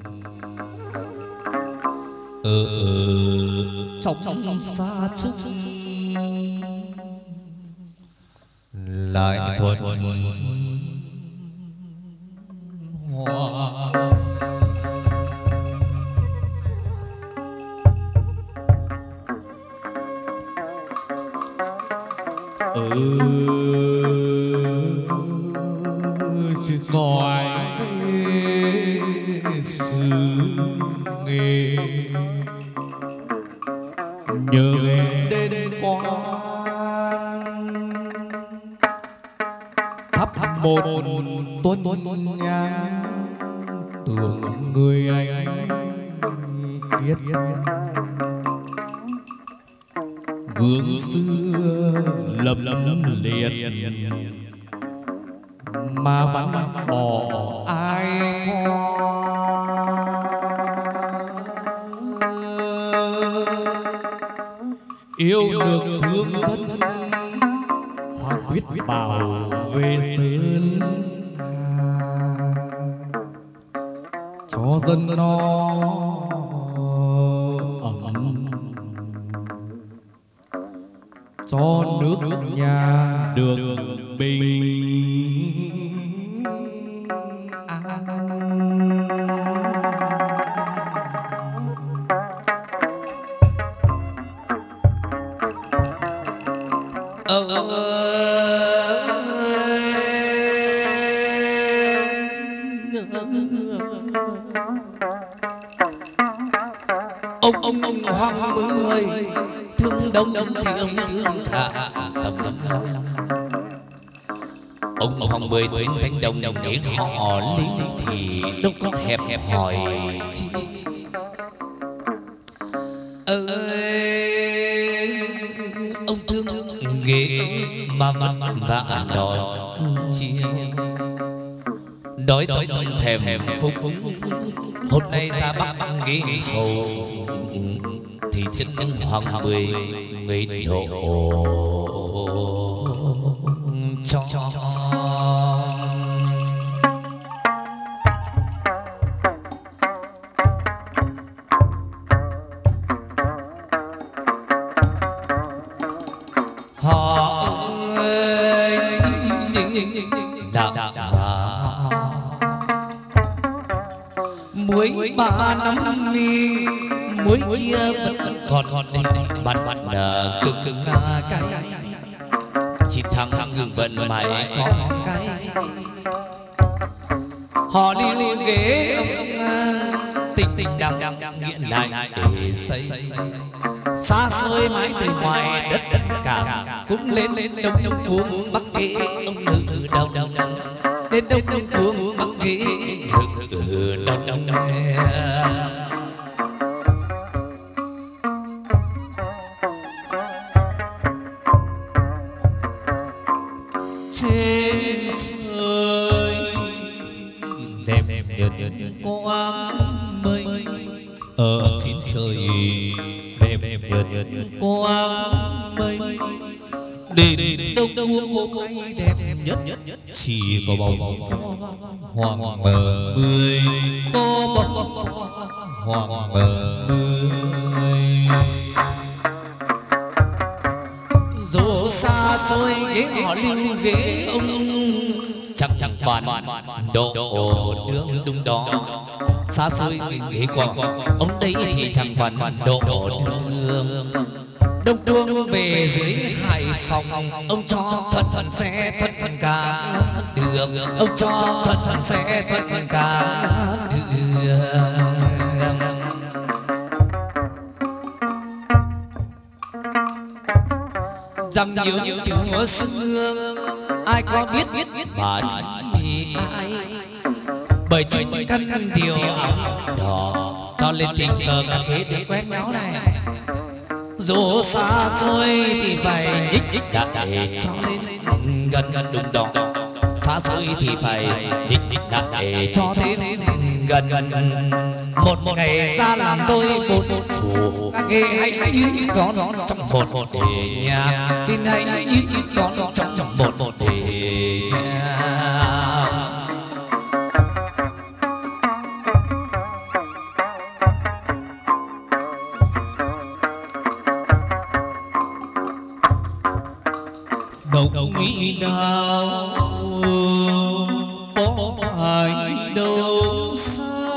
ở trong xa chung lại thuận hoa ừ sự gọi về sự nghề nhớ đến quan thắp một tuần nhang tưởng người anh kiết gương xưa lầm lầm liệt mà vẫn bỏ ai qua yêu được thương dân hoàng quyết bảo về sơn cho dân nó ấm cho nước nhà được bình an. Ông ông ông hoàng mười thương đông đông thì ông thương cả tầm lòng ông hoàng mười thương thanh đồng đồng để họ lý thì đâu có hẹp hẹp hỏi chi ơi ông thương ghế mà văn và đòi chi đói đói thèm phúc hôm nay ra bắc ghế hầu thì xin hoàng mười người độ cho đạo muối ba năm mi muối kia vẫn còn còn bắn bắn nở cực cực nga cái chỉ thằng ngừng vận mày có cái họ lưu ghế ông tình tình đằng nghiện lại để xây xa xôi mãi từ ngoài đất đất cả cũng lên lên đông đông cuống bắc ghế ông nữ đầu đầu đến đông đông cuống bắc ghế nữ đầu đầu trên trời đêm nhật quang mây ở trên trời đêm nhật quang mây đêm đông cuống hôm nay đẹp nhất chỉ có bóng hoàng bờ mươi có bóng hoàng bờ mươi dù xa xôi ghế họ lưu ghế ông chẳng chẳng bàn độ đường đúng đó xa xôi ghế qua ông đây thì chẳng bàn độ đường đông đường về dưới Hải Phòng ông cho thật thật sẽ thật thật cả đường ông cho thật thật sẽ thật thật cả đường rằng nhớ chúa xưa ai có biết mà chỉ vì ai bởi chính căn điều áo đỏ cho lên tình cờ các thế được quen nhau này dù xa xôi thì phải nhích lại cho lên gần gần đúng đó xa xôi thì phải nhích lại cho thêm gần gần một một ngày ra làm tôi một một phủ các nghề hãy như con trong một một để nhà xin hãy như con trong trong một một để nhà đâu nghĩ nào có phải đâu xa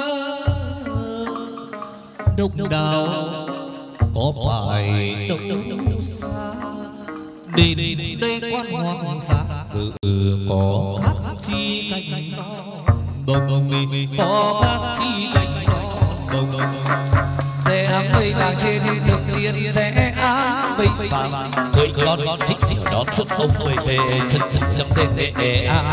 đông đảo có phải đâu xa đến đây quan hoàng xa ừ, có khác chi cánh non bồng có khác chi cánh non bồng rẽ áng mây vàng trên đường tiên rẽ áng mây vàng với con xích diều đón xuất sông mây về chân chân trong đêm để để a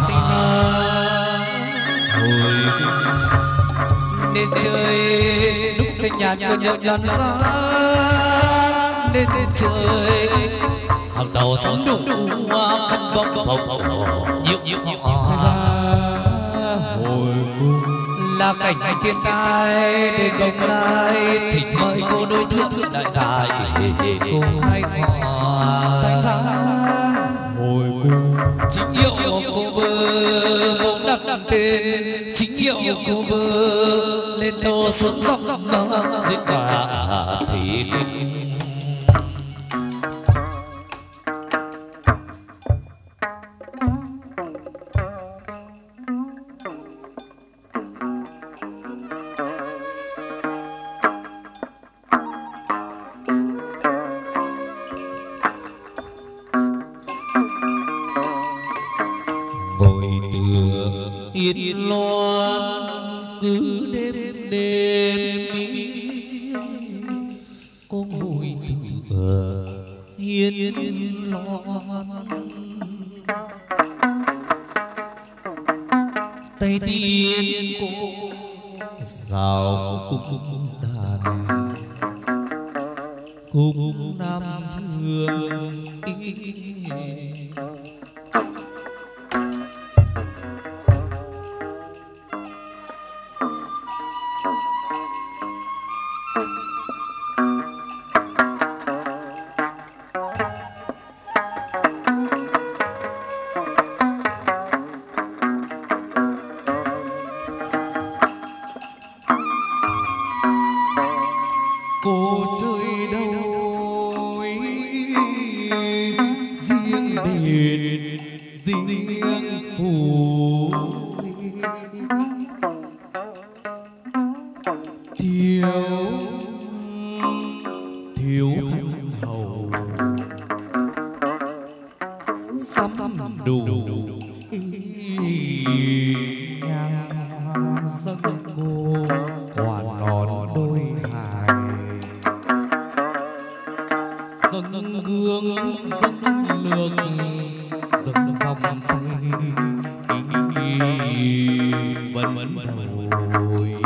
hồi nên chơi lúc thanh nhàn cơn nhợt nhạt ra nên chơi hàng tàu sóng đủ khăn bóng bóng nhiều nhiều họ ra hồi cung là cảnh thiên tai để gồng lai thịt mời cô đối thương đại tài cùng hai họ thành ra hồi cung chính hiệu cô bơ bỗng đặt tên chính hiệu cô bơ lên tô xuống dốc dưới cả thì yên loan cứ đêm đêm có ngồi từ ở yên loan tay tiên cô rào cung đàn cung nam thương cô chơi đâu riêng để nguyện riêng phủ thiếu thiếu hầu sắm đủ nhang dâng cô quả non đôi hài dâng gương dâng lược dâng vòng tay vẫn vẫn hồi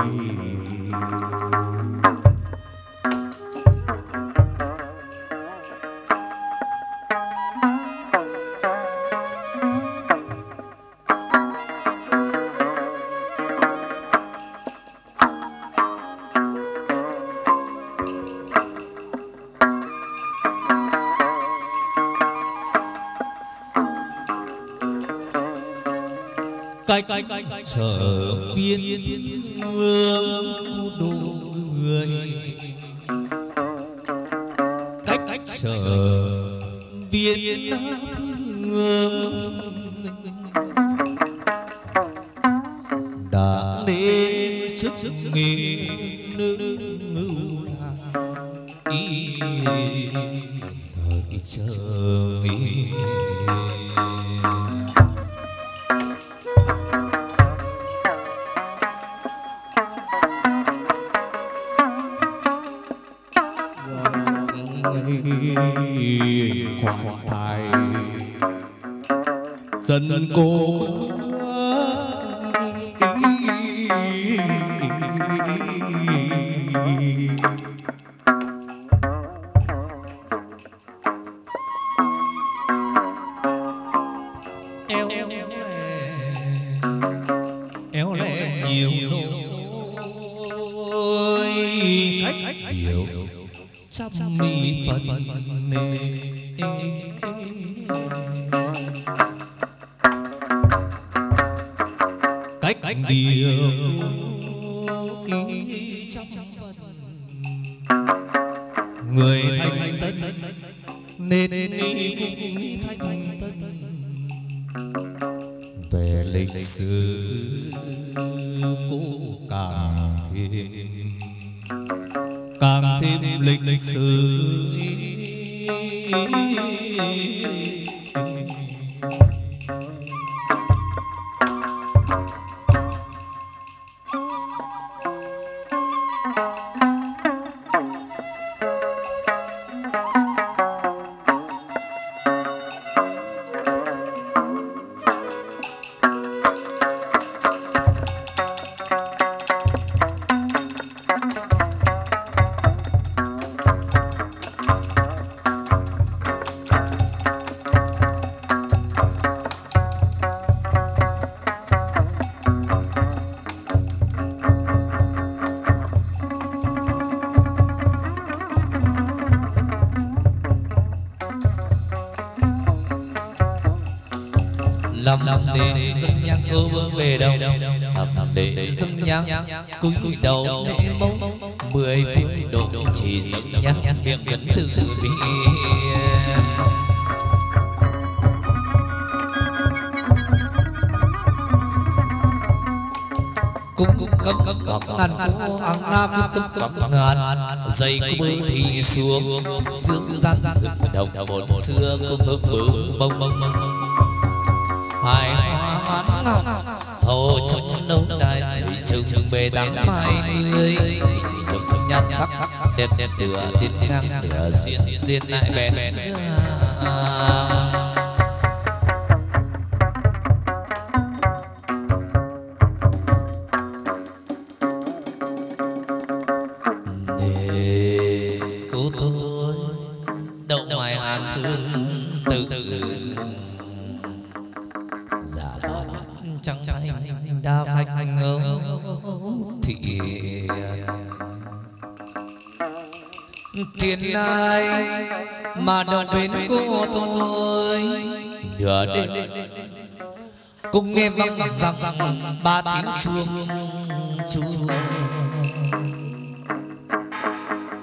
cách trở biên hương đô người cách cách trở biên hương đã lên chức nghề nữ ngưu ý thời chờ nghề khoan thai dân cô eo lè eo lè nhiều nỗi cách điều trăm mi phật nề cách điều ý trăm phật người thành tân nên ý cũng thành tân về lịch sử cũ càng thêm càng thêm lịch sử làm làm để dâng nhang cô về đâu làm để dâng nhang cúi đầu lễ mông mười phương độ chỉ dâng nhang miệng nhẫn từ bi cung cung cấm cấm cấm ngàn cô hàng nga cung cấm cấm ngàn dây cô bơi thì xuống dương gian đồng một xưa cô ngước bờ bông bông bông hai hoa ngắn ngọc hầu trong lâu đài thủy trường bề tám hai mươi dòng nhan sắc đẹp đẹp tựa thiên ngang tựa duyên duyên lại bèn để cô tôi đậu ngoài hàn sơn tự tự giả loạn trăng thanh đa phanh ngâu thiện tiền ai mà đón bên cô tôi nửa đêm cùng nghe vang vang ba tiếng chuông chuông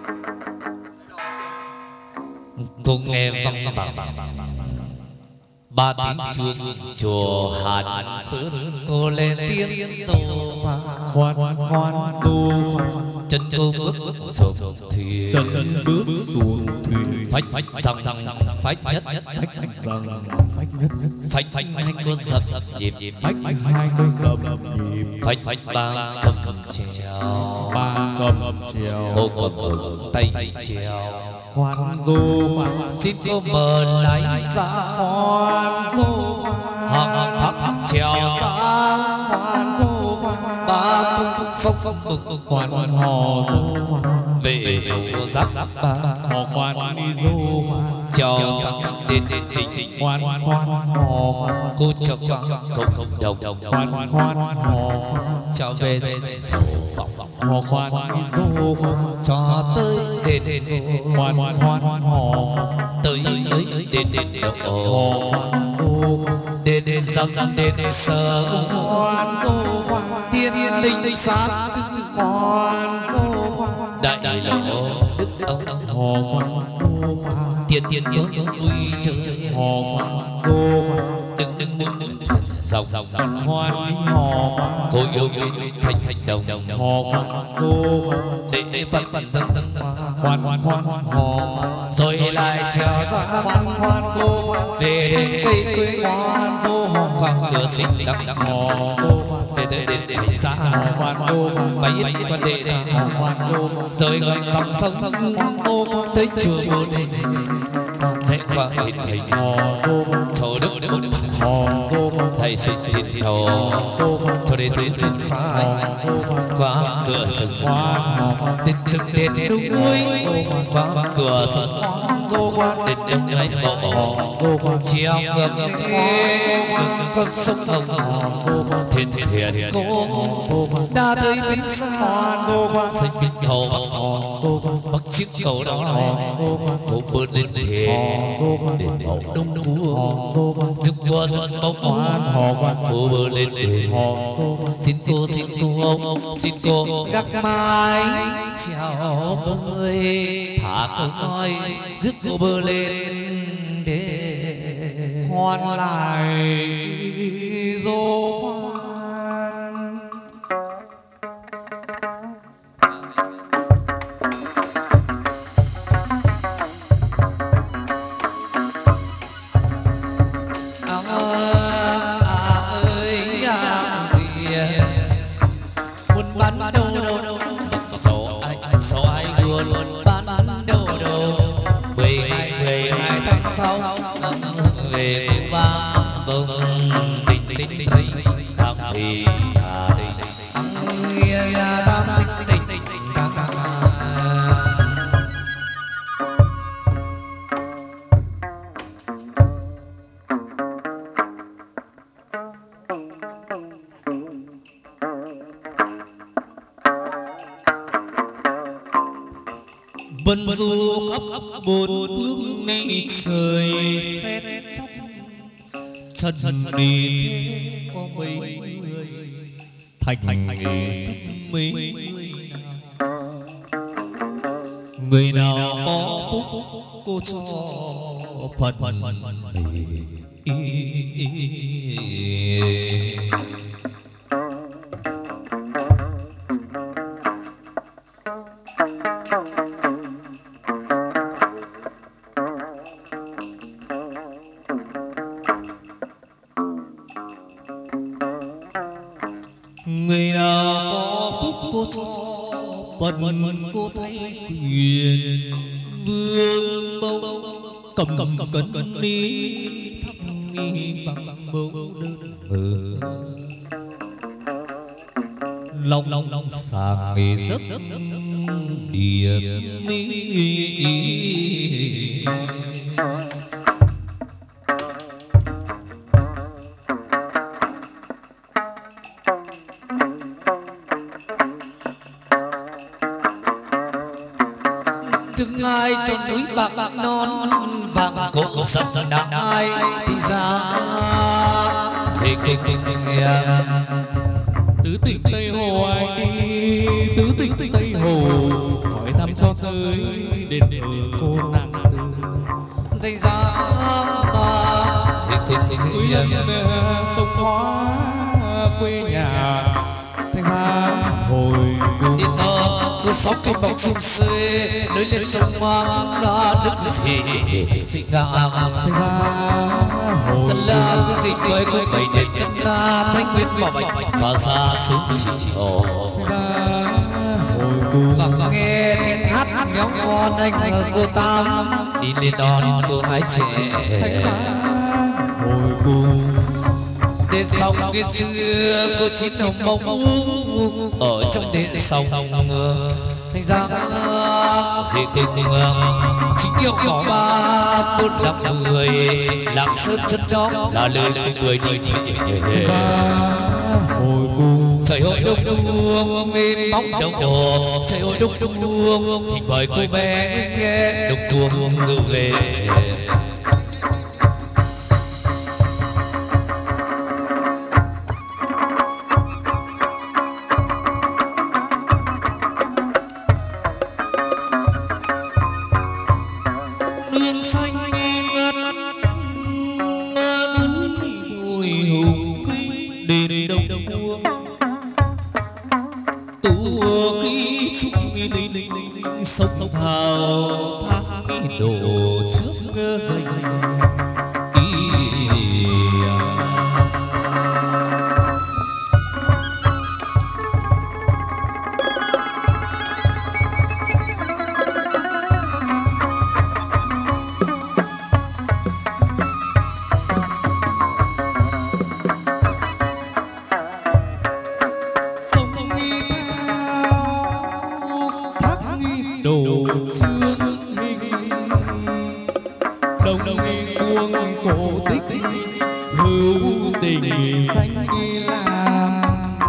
cùng nghe vang vang ba tiếng chuông chùa Hàn Sơn cô lên tiếng dô hoa. khoan khoan du Chân cô bước xuống thuyền, chân bước xuống thuyền, phách phách rằng rằng phách nhất phách rằng phách nhất phách phách hai con dập nhịp phách hai con dập nhịp, phách phách ba cầm trèo ba cầm trèo, cô cầm tay trèo. khoan du Xin cô mở lái ra khoan du hàng thác trèo sang khoan du ba tung phong phong bực khoan hò du về phố giáp ba hò khoan đi du trèo sang đến đến trình trình khoan khoan hò cô cho cho không không đồng khoan khoan hò trở về phố vọng hò khoan đi du cho tới đến đến khoan khoan hò tới tới đến đến hò khoan du đến đến dăm đến sơ khoan du tiên linh sáng khoan du đại đại lộ đức ông hò khoan du tiên tiên nhớ nhớ vui chơi hò khoan du đừng đừng đừng dòng dòng dòng khoan đi hò cô yêu yêu thành thành đồng đồng hò khoan du để để phật phật dâng dâng khoan khoan hò rồi lại trèo ra khoan khoan du để đến cây quê khoan du qua cửa sinh đắc đắc hò du để tới đến thành ra khoan du bảy ít quan đệ ta khoan du rồi gọi dòng sông tới chùa bồ đề sẽ qua hình hình hò du châu đức đức hò du thầy sinh thiên châu cho đến đến đường sai qua cửa sừng đến sừng đến đúng núi qua cửa sừng đến đông lấy bộ chiều ngược ngược con sông hồng thiên thiền cô đã tới bên xa xanh bên hồ bắc chiếc cầu đó cô bơi lên thuyền đến màu đông vua rực qua rực bóng cô bơi lên thuyền xin cô xin cô xin cô gác mái chào bơi thả câu nói rước cô bơi lên để khoan lại dô khoan bán đâu đâu số ai số ai buồn bán đâu đâu mười hai mười hai tháng sau về ba bông tình tình tình thằng thì thà tình thằng tình tình tình thằng vân du khắp bốn phương nghi trời phét chóc chân đi có mấy người thành nghề mấy người nào có phúc cô cho phần người nào có phúc cô cho phần cô thấy quyền vương bông cầm cầm cầm cấn đi thắp nghi bằng bầu đơn lòng lòng lòng sàng nghề giấc điệp mi thương ai trong núi bạc bạc non vàng cổ sắt nặng ai thì ra thì kinh em tứ tỉnh Tây Hồ ai đi tứ tỉnh Tây Hồ hỏi thăm cho tới đền thờ cô nàng từ thì ra thì kinh lần sông hóa quê nhà thành ra hồi cung đi tơ tôi sáu cây bọc xung xê lưới lên sông mang ngã nước về xị ngang thành ra hồi tân la cũng tình với cô bảy đền tân la thanh nguyên bảo bạch và ra sướng chỉ hồ và nghe tiếng hát nhóm con anh cô Tam đi lên đón cô hai trẻ hồi cung đền sông ngày xưa cô chín hồng mông ở trong đền sông thành ra hệ cùng chính yêu có ba tôn làm người làm sơn chân đó là lời của người đi về hồi cung trời ơi đông đông êm bóng đông đồ trời ơi đông đông thì bởi cô bé nghe đông tuông ngự về nương xanh ngát núi đồi hùng vĩ đền đông buông tua ký trúc ninh sông thảo thác đổ trước ngơ đồ chương hình đồng cuồng cổ tích hữu tình danh làm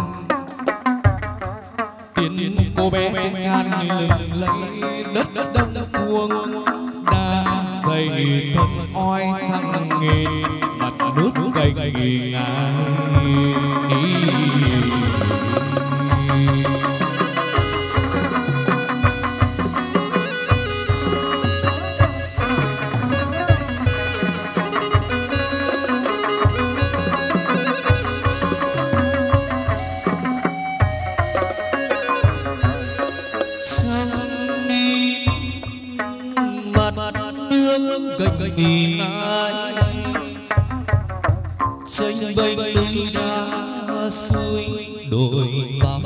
tiền cô bé trên nhan lừng lẫy đất đất đông cuồng đã xây thân oai trăm nghìn mặt nước gầy ngài nghỉ ngơi tranh bênh núi đá suối đồi băng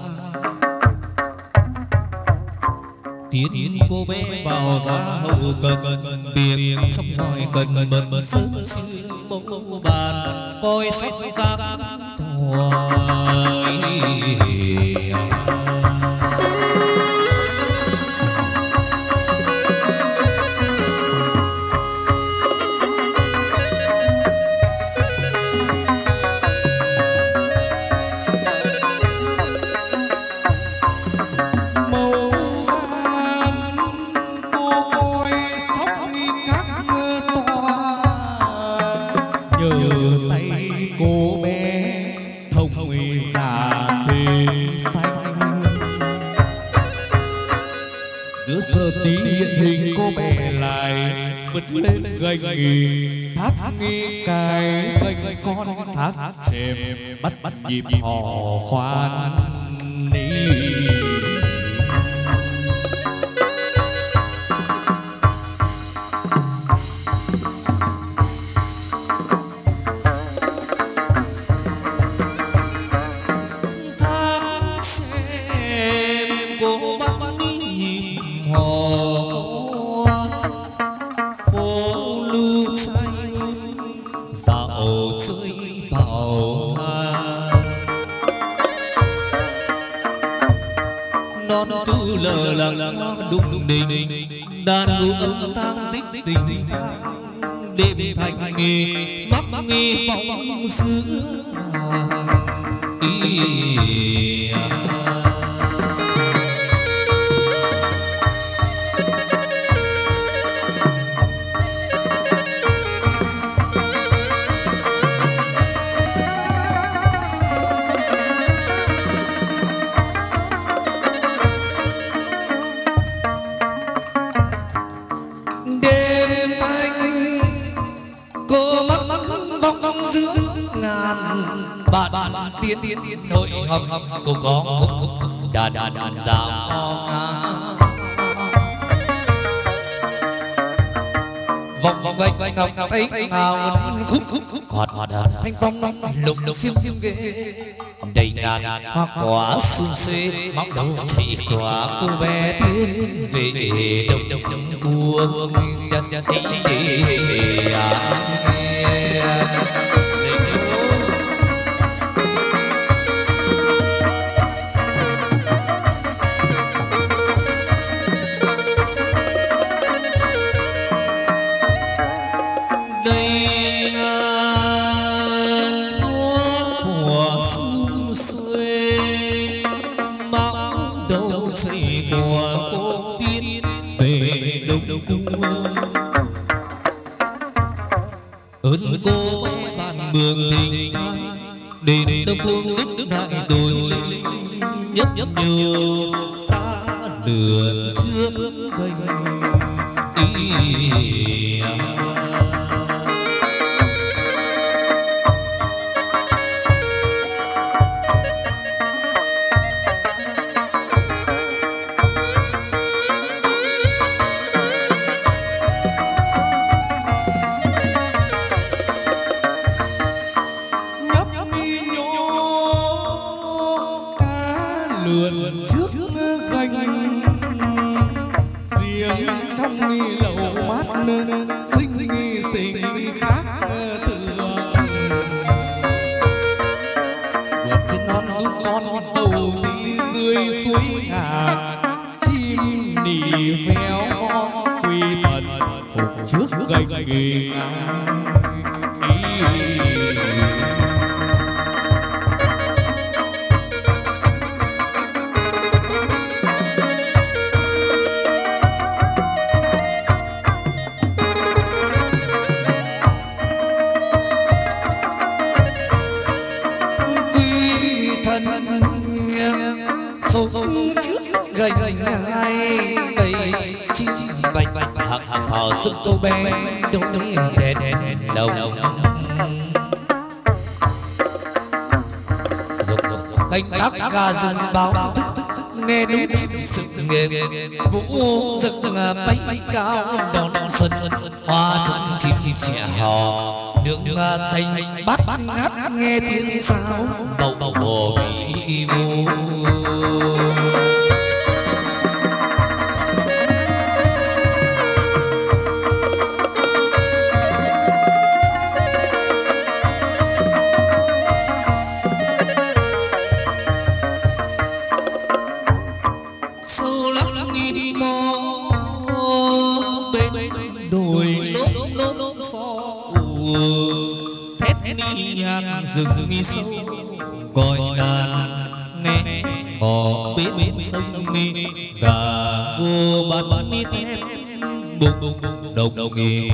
tiến cô bé vào ra hậu cần biển trong sỏi cần mật sớm chưa bố bàn coi sách các thoại giờ tí hiện hình cô bé lại vượt lên gành nghỉ thác nghi cài gành con thác chèm bắt bắt nhịp hò khoan đi thác chèm cô bắt phố lưu say dạo chơi bảo hà non tu lờ lặng đung đình đàn ru âm tang tích tình đêm thành nghề mắc nghề bóng xưa ý giữa ngàn bạn tiến tiến nội hầm cũng có đàn đàn đàn dạo ca vòng vòng quanh quanh ngọc thấy ngào khúc khúc khúc còn đàn thanh phong lục xiêm xiêm ghê đầy ngàn hoa quả xuân xuê mong đầu chảy quả cô bé tiến về đông đông buông nhân nhân ý ơn cô bé bạn mường tình đến đông phương đức đức đại đồi nhất nhất nhiều ta lừa trước gành ý cô bé đôi đèn đèn lồng cánh tác ca rừng báo thức nghe núi sự nghề vũ rực bay cao đón xuân hoa chung chim chim chè hò nước xanh bát bát ngát nghe tiếng sáo bầu bầu hồ vi vu rừng nghi sâu gọi đàn nghe hò bên bên sông nghi gà vô bắn nít hét bụng bụng đồng đồng nghề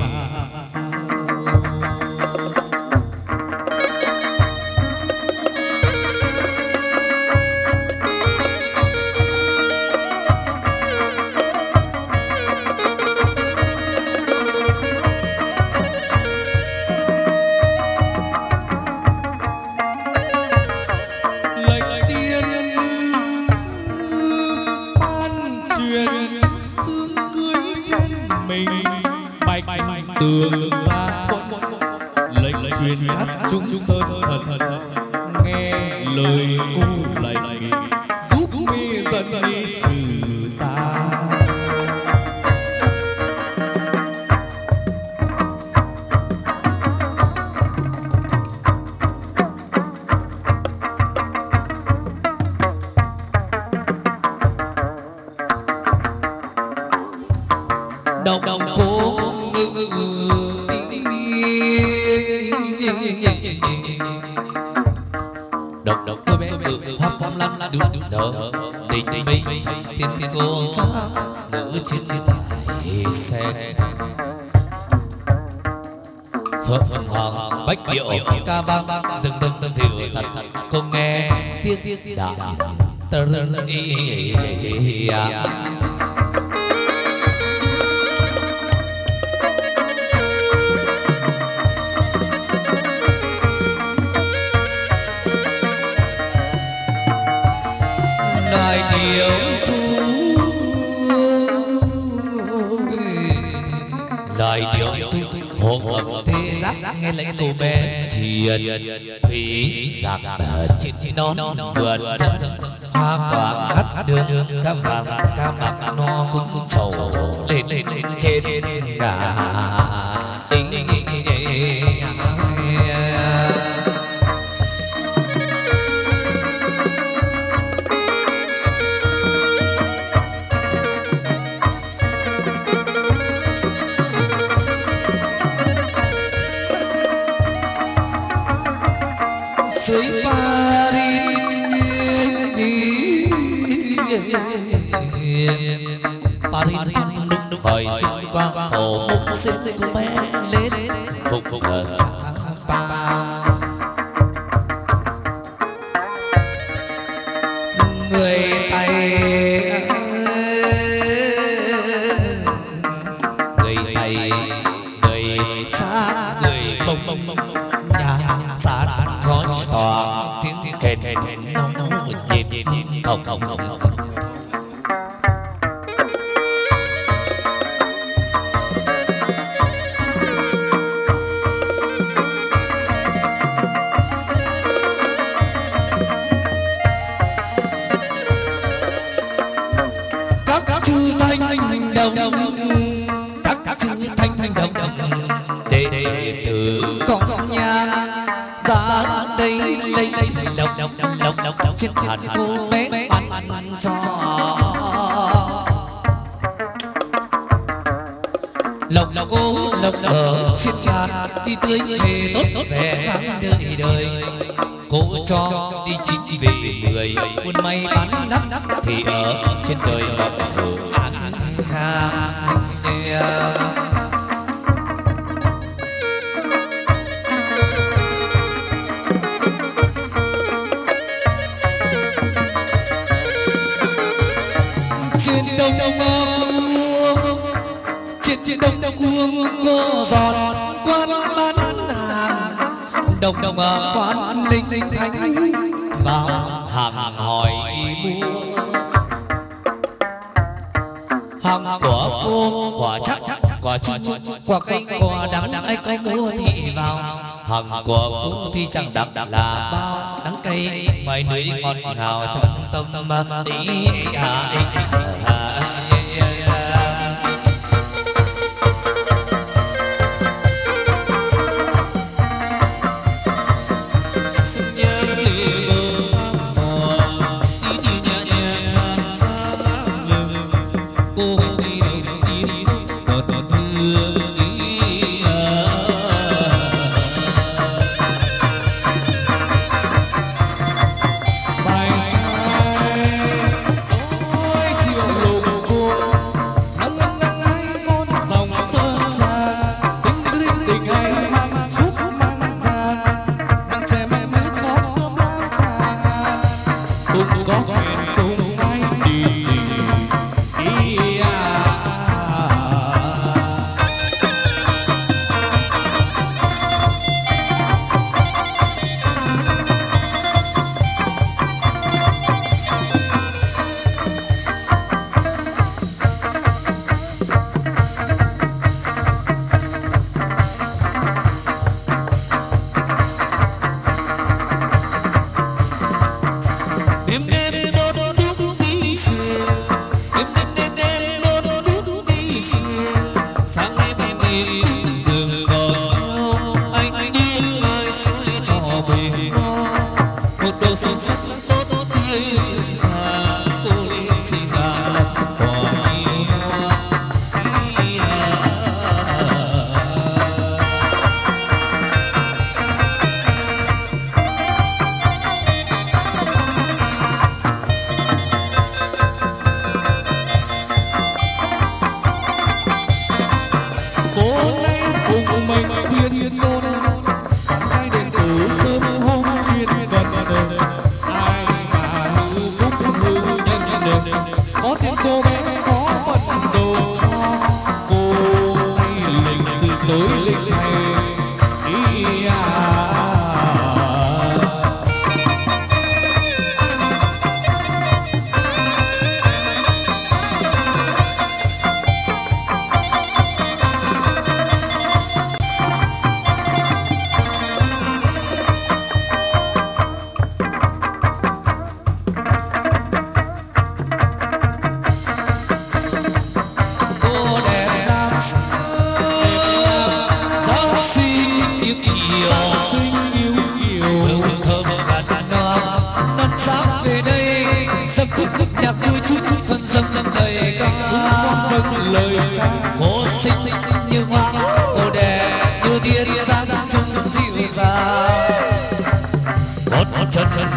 tường xa lệnh truyền các trung sơn thần nghe lời cô lệnh giúp mi dân đi trừ ta đồng đồng cô độc độc cô bé ngự hoa phong lăn đứng đỡ tình tình mây chạy thiên thiên cô xa ngự trên trên thải sen phượng hoàng bách điệu ca vang rừng đông đông dịu dặt không nghe tiếng tiếng đàn tơ ý lại điệu thu lại điệu thu hồ ngọc thế giác nghe lấy cô bé triền thủy giặc trên non vườn hoa quả ngắt đường cam vàng cam bạc no cũng trầu lên trên ngả suối Paris Paris đung đung hỏi xung quanh thổ mục xinh cô bé lên phục ở Sapa người Tây người Tây người xa người bông nhà xa khói tỏa tiếng kèn nóng nhịp hồng hồng hồng các chư thanh đồng các chư thanh đồng đệ tử con nhang ra đây lấy lộc lộc lộc lộc trên trán cô bé ăn ăn cho lộc lộc cô lộc ở trên trán đi tươi về tốt tốt về vang đời đời cô cho đi chín về mười buôn may bán đắt thì ở trên đời mọi sự an khang trên đông đông cuông trên trên đông đông cuông cô giòn quan bán hàng đồng đồng quan linh linh thánh vào hàng hỏi mua hàng của cô quả chắc quả chua quả cay quả đắng ai có mua thì vào hàng của cô thì chẳng đắng là bao đắng cay ngoài núi ngọt ngào trong tâm ý à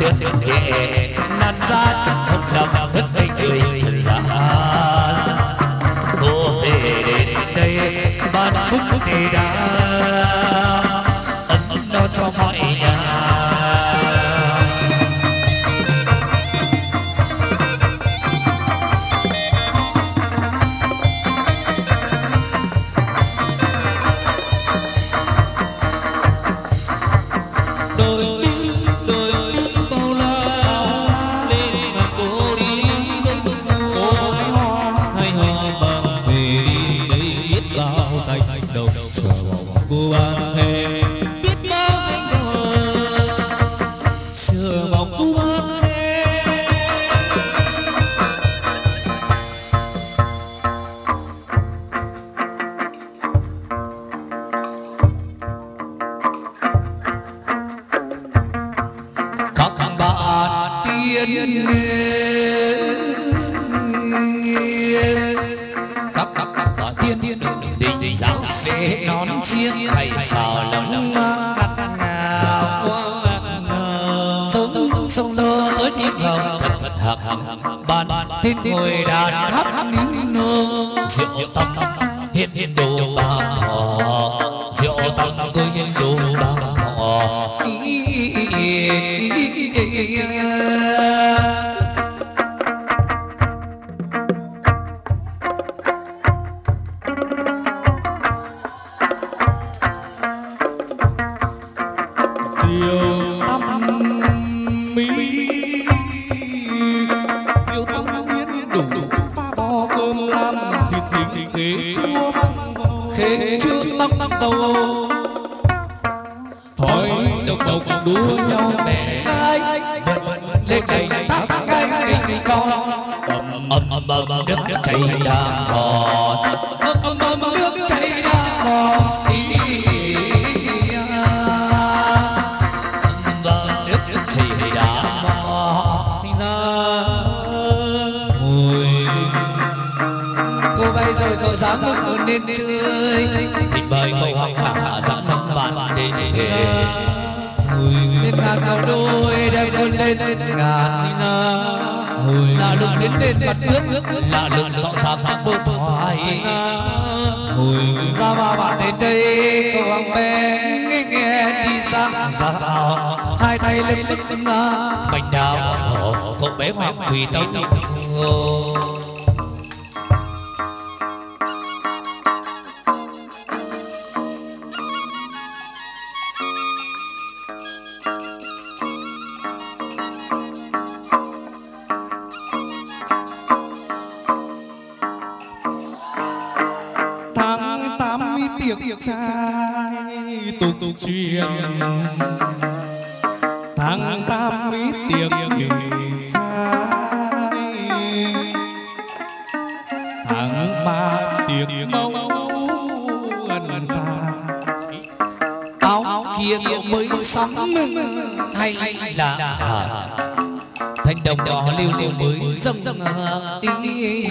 được nhẹ nan ra chẳng không lòng đất đây người trần gian cô về đến đây ban phúc đề đa ấm no cho mọi nhà. Cô ban thêm biết bao thanh đời chờ mong cô ban thêm. Các bạn tiên các các bạn tiên đình giáo phê nón chiếc thầy xào lắm ngặt ngào sống sông lơ tới tiếng hồng thật thật hạc bàn tên ngồi đàn hát nín nơ rượu tâm hiện hiện đồ bà họ rượu tâm tôi hiện đồ bà họ. Khế chưa măng tàu thổi độc độc đua nhau bè ai vật lên đầy thác ngay đình con ầm ầm ầm nước chảy đang hòn ầm ầm ầm nước chảy đang hòn nước chảy đang hòn thì ra ngồi cô vay rồi cậu dám bước lên chơi thì mời cậu học cả dặn năm bạn đến để lên ngàn cầu đôi đem quân lên ngàn là lùng đến lên mặt nước là lùng rõ ràng các bơ thoại ra ba bạn đến đây cậu hoàng bé nghe nghe đi sang vào hai tay lên bức bánh đào cậu bé hoàng quỳ tấu tiệc trai tục truyền tháng tám mấy tiệc trai tháng ba tiệc mẫu ân xa áo kia mới sắm hay là thanh đồng đỏ liêu liêu mới dâng ý.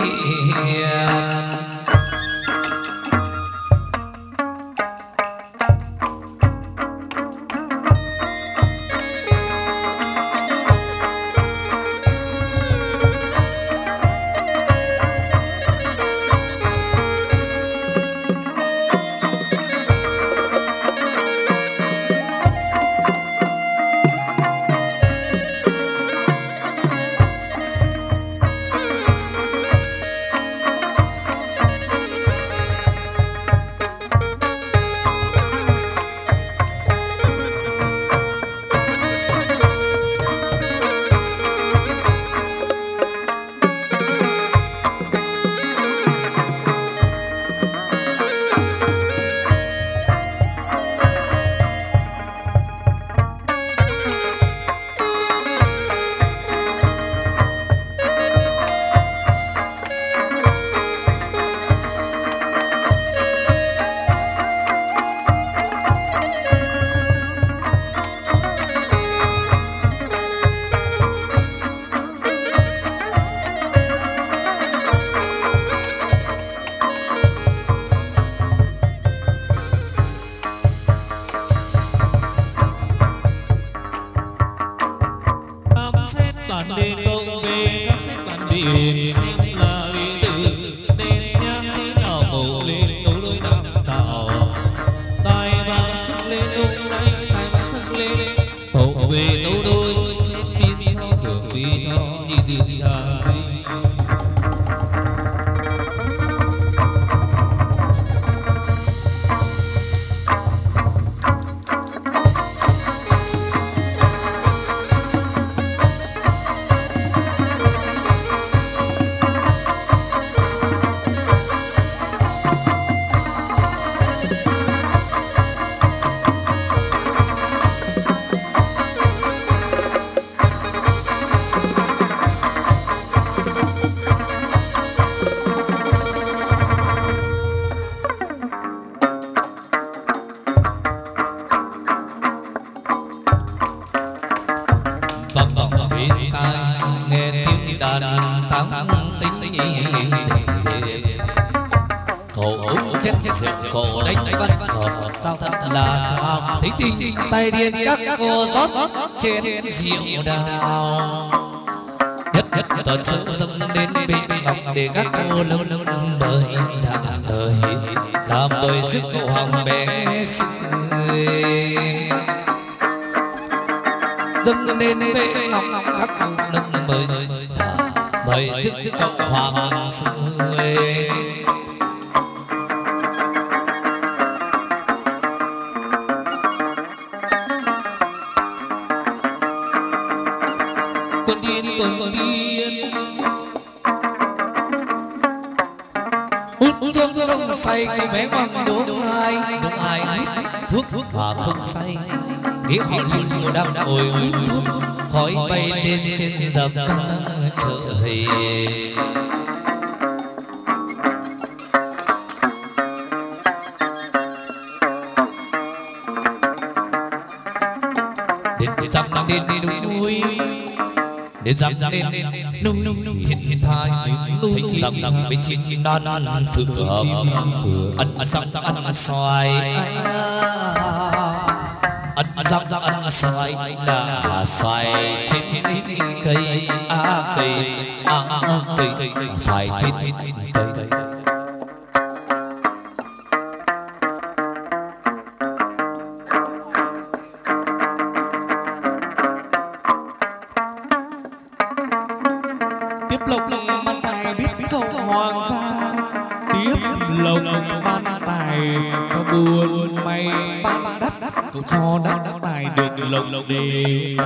bản đề câu về các sách bản biển xem là lý tử nên nhang thế nào bầu lên đấu đôi nam tạo tài vàng sức lên hôm nay tài vàng sức lên hậu về đấu đôi chết biên cho tưởng vì cho nhị tự trà sinh cổ đánh văn hợp cao thật là cao thấy tình tay điên các cô rót trên rượu đào nhất nhất tuần sự dâng đến bên ngọc để các cô lâu lâu đời làm đời làm đời sức cô hồng bé dâng đến bên ngọc các cô lâu đời đời sức cậu hoàng xuôi quân điên hút thuốc không say cô bé bằng đúng ai đúng ai thuốc thuốc mà không say nghĩa họ lưng cô đang ngồi hút thuốc khói bay lên trên dập trời đến dập đến núi đến dằm đến núi thiên thiên thai núi dằm dằm bên trên đan đan phượng ăn dằm ăn xoài ăn dằm ăn xoài là xoài trên cây a cây a cây xoài trên cây cho đắc tài được lộc đề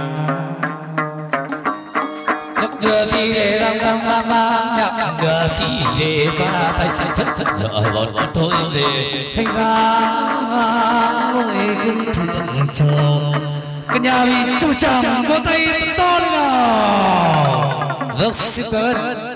nhắc ngựa phi về đang đang đang đang nhắc ngựa phi về ra tay thất thất ngựa bọn tôi về thành ra ngôi cung thượng trầu cái nhà bị chu trầm vỗ tay to lên nào vâng xin ơn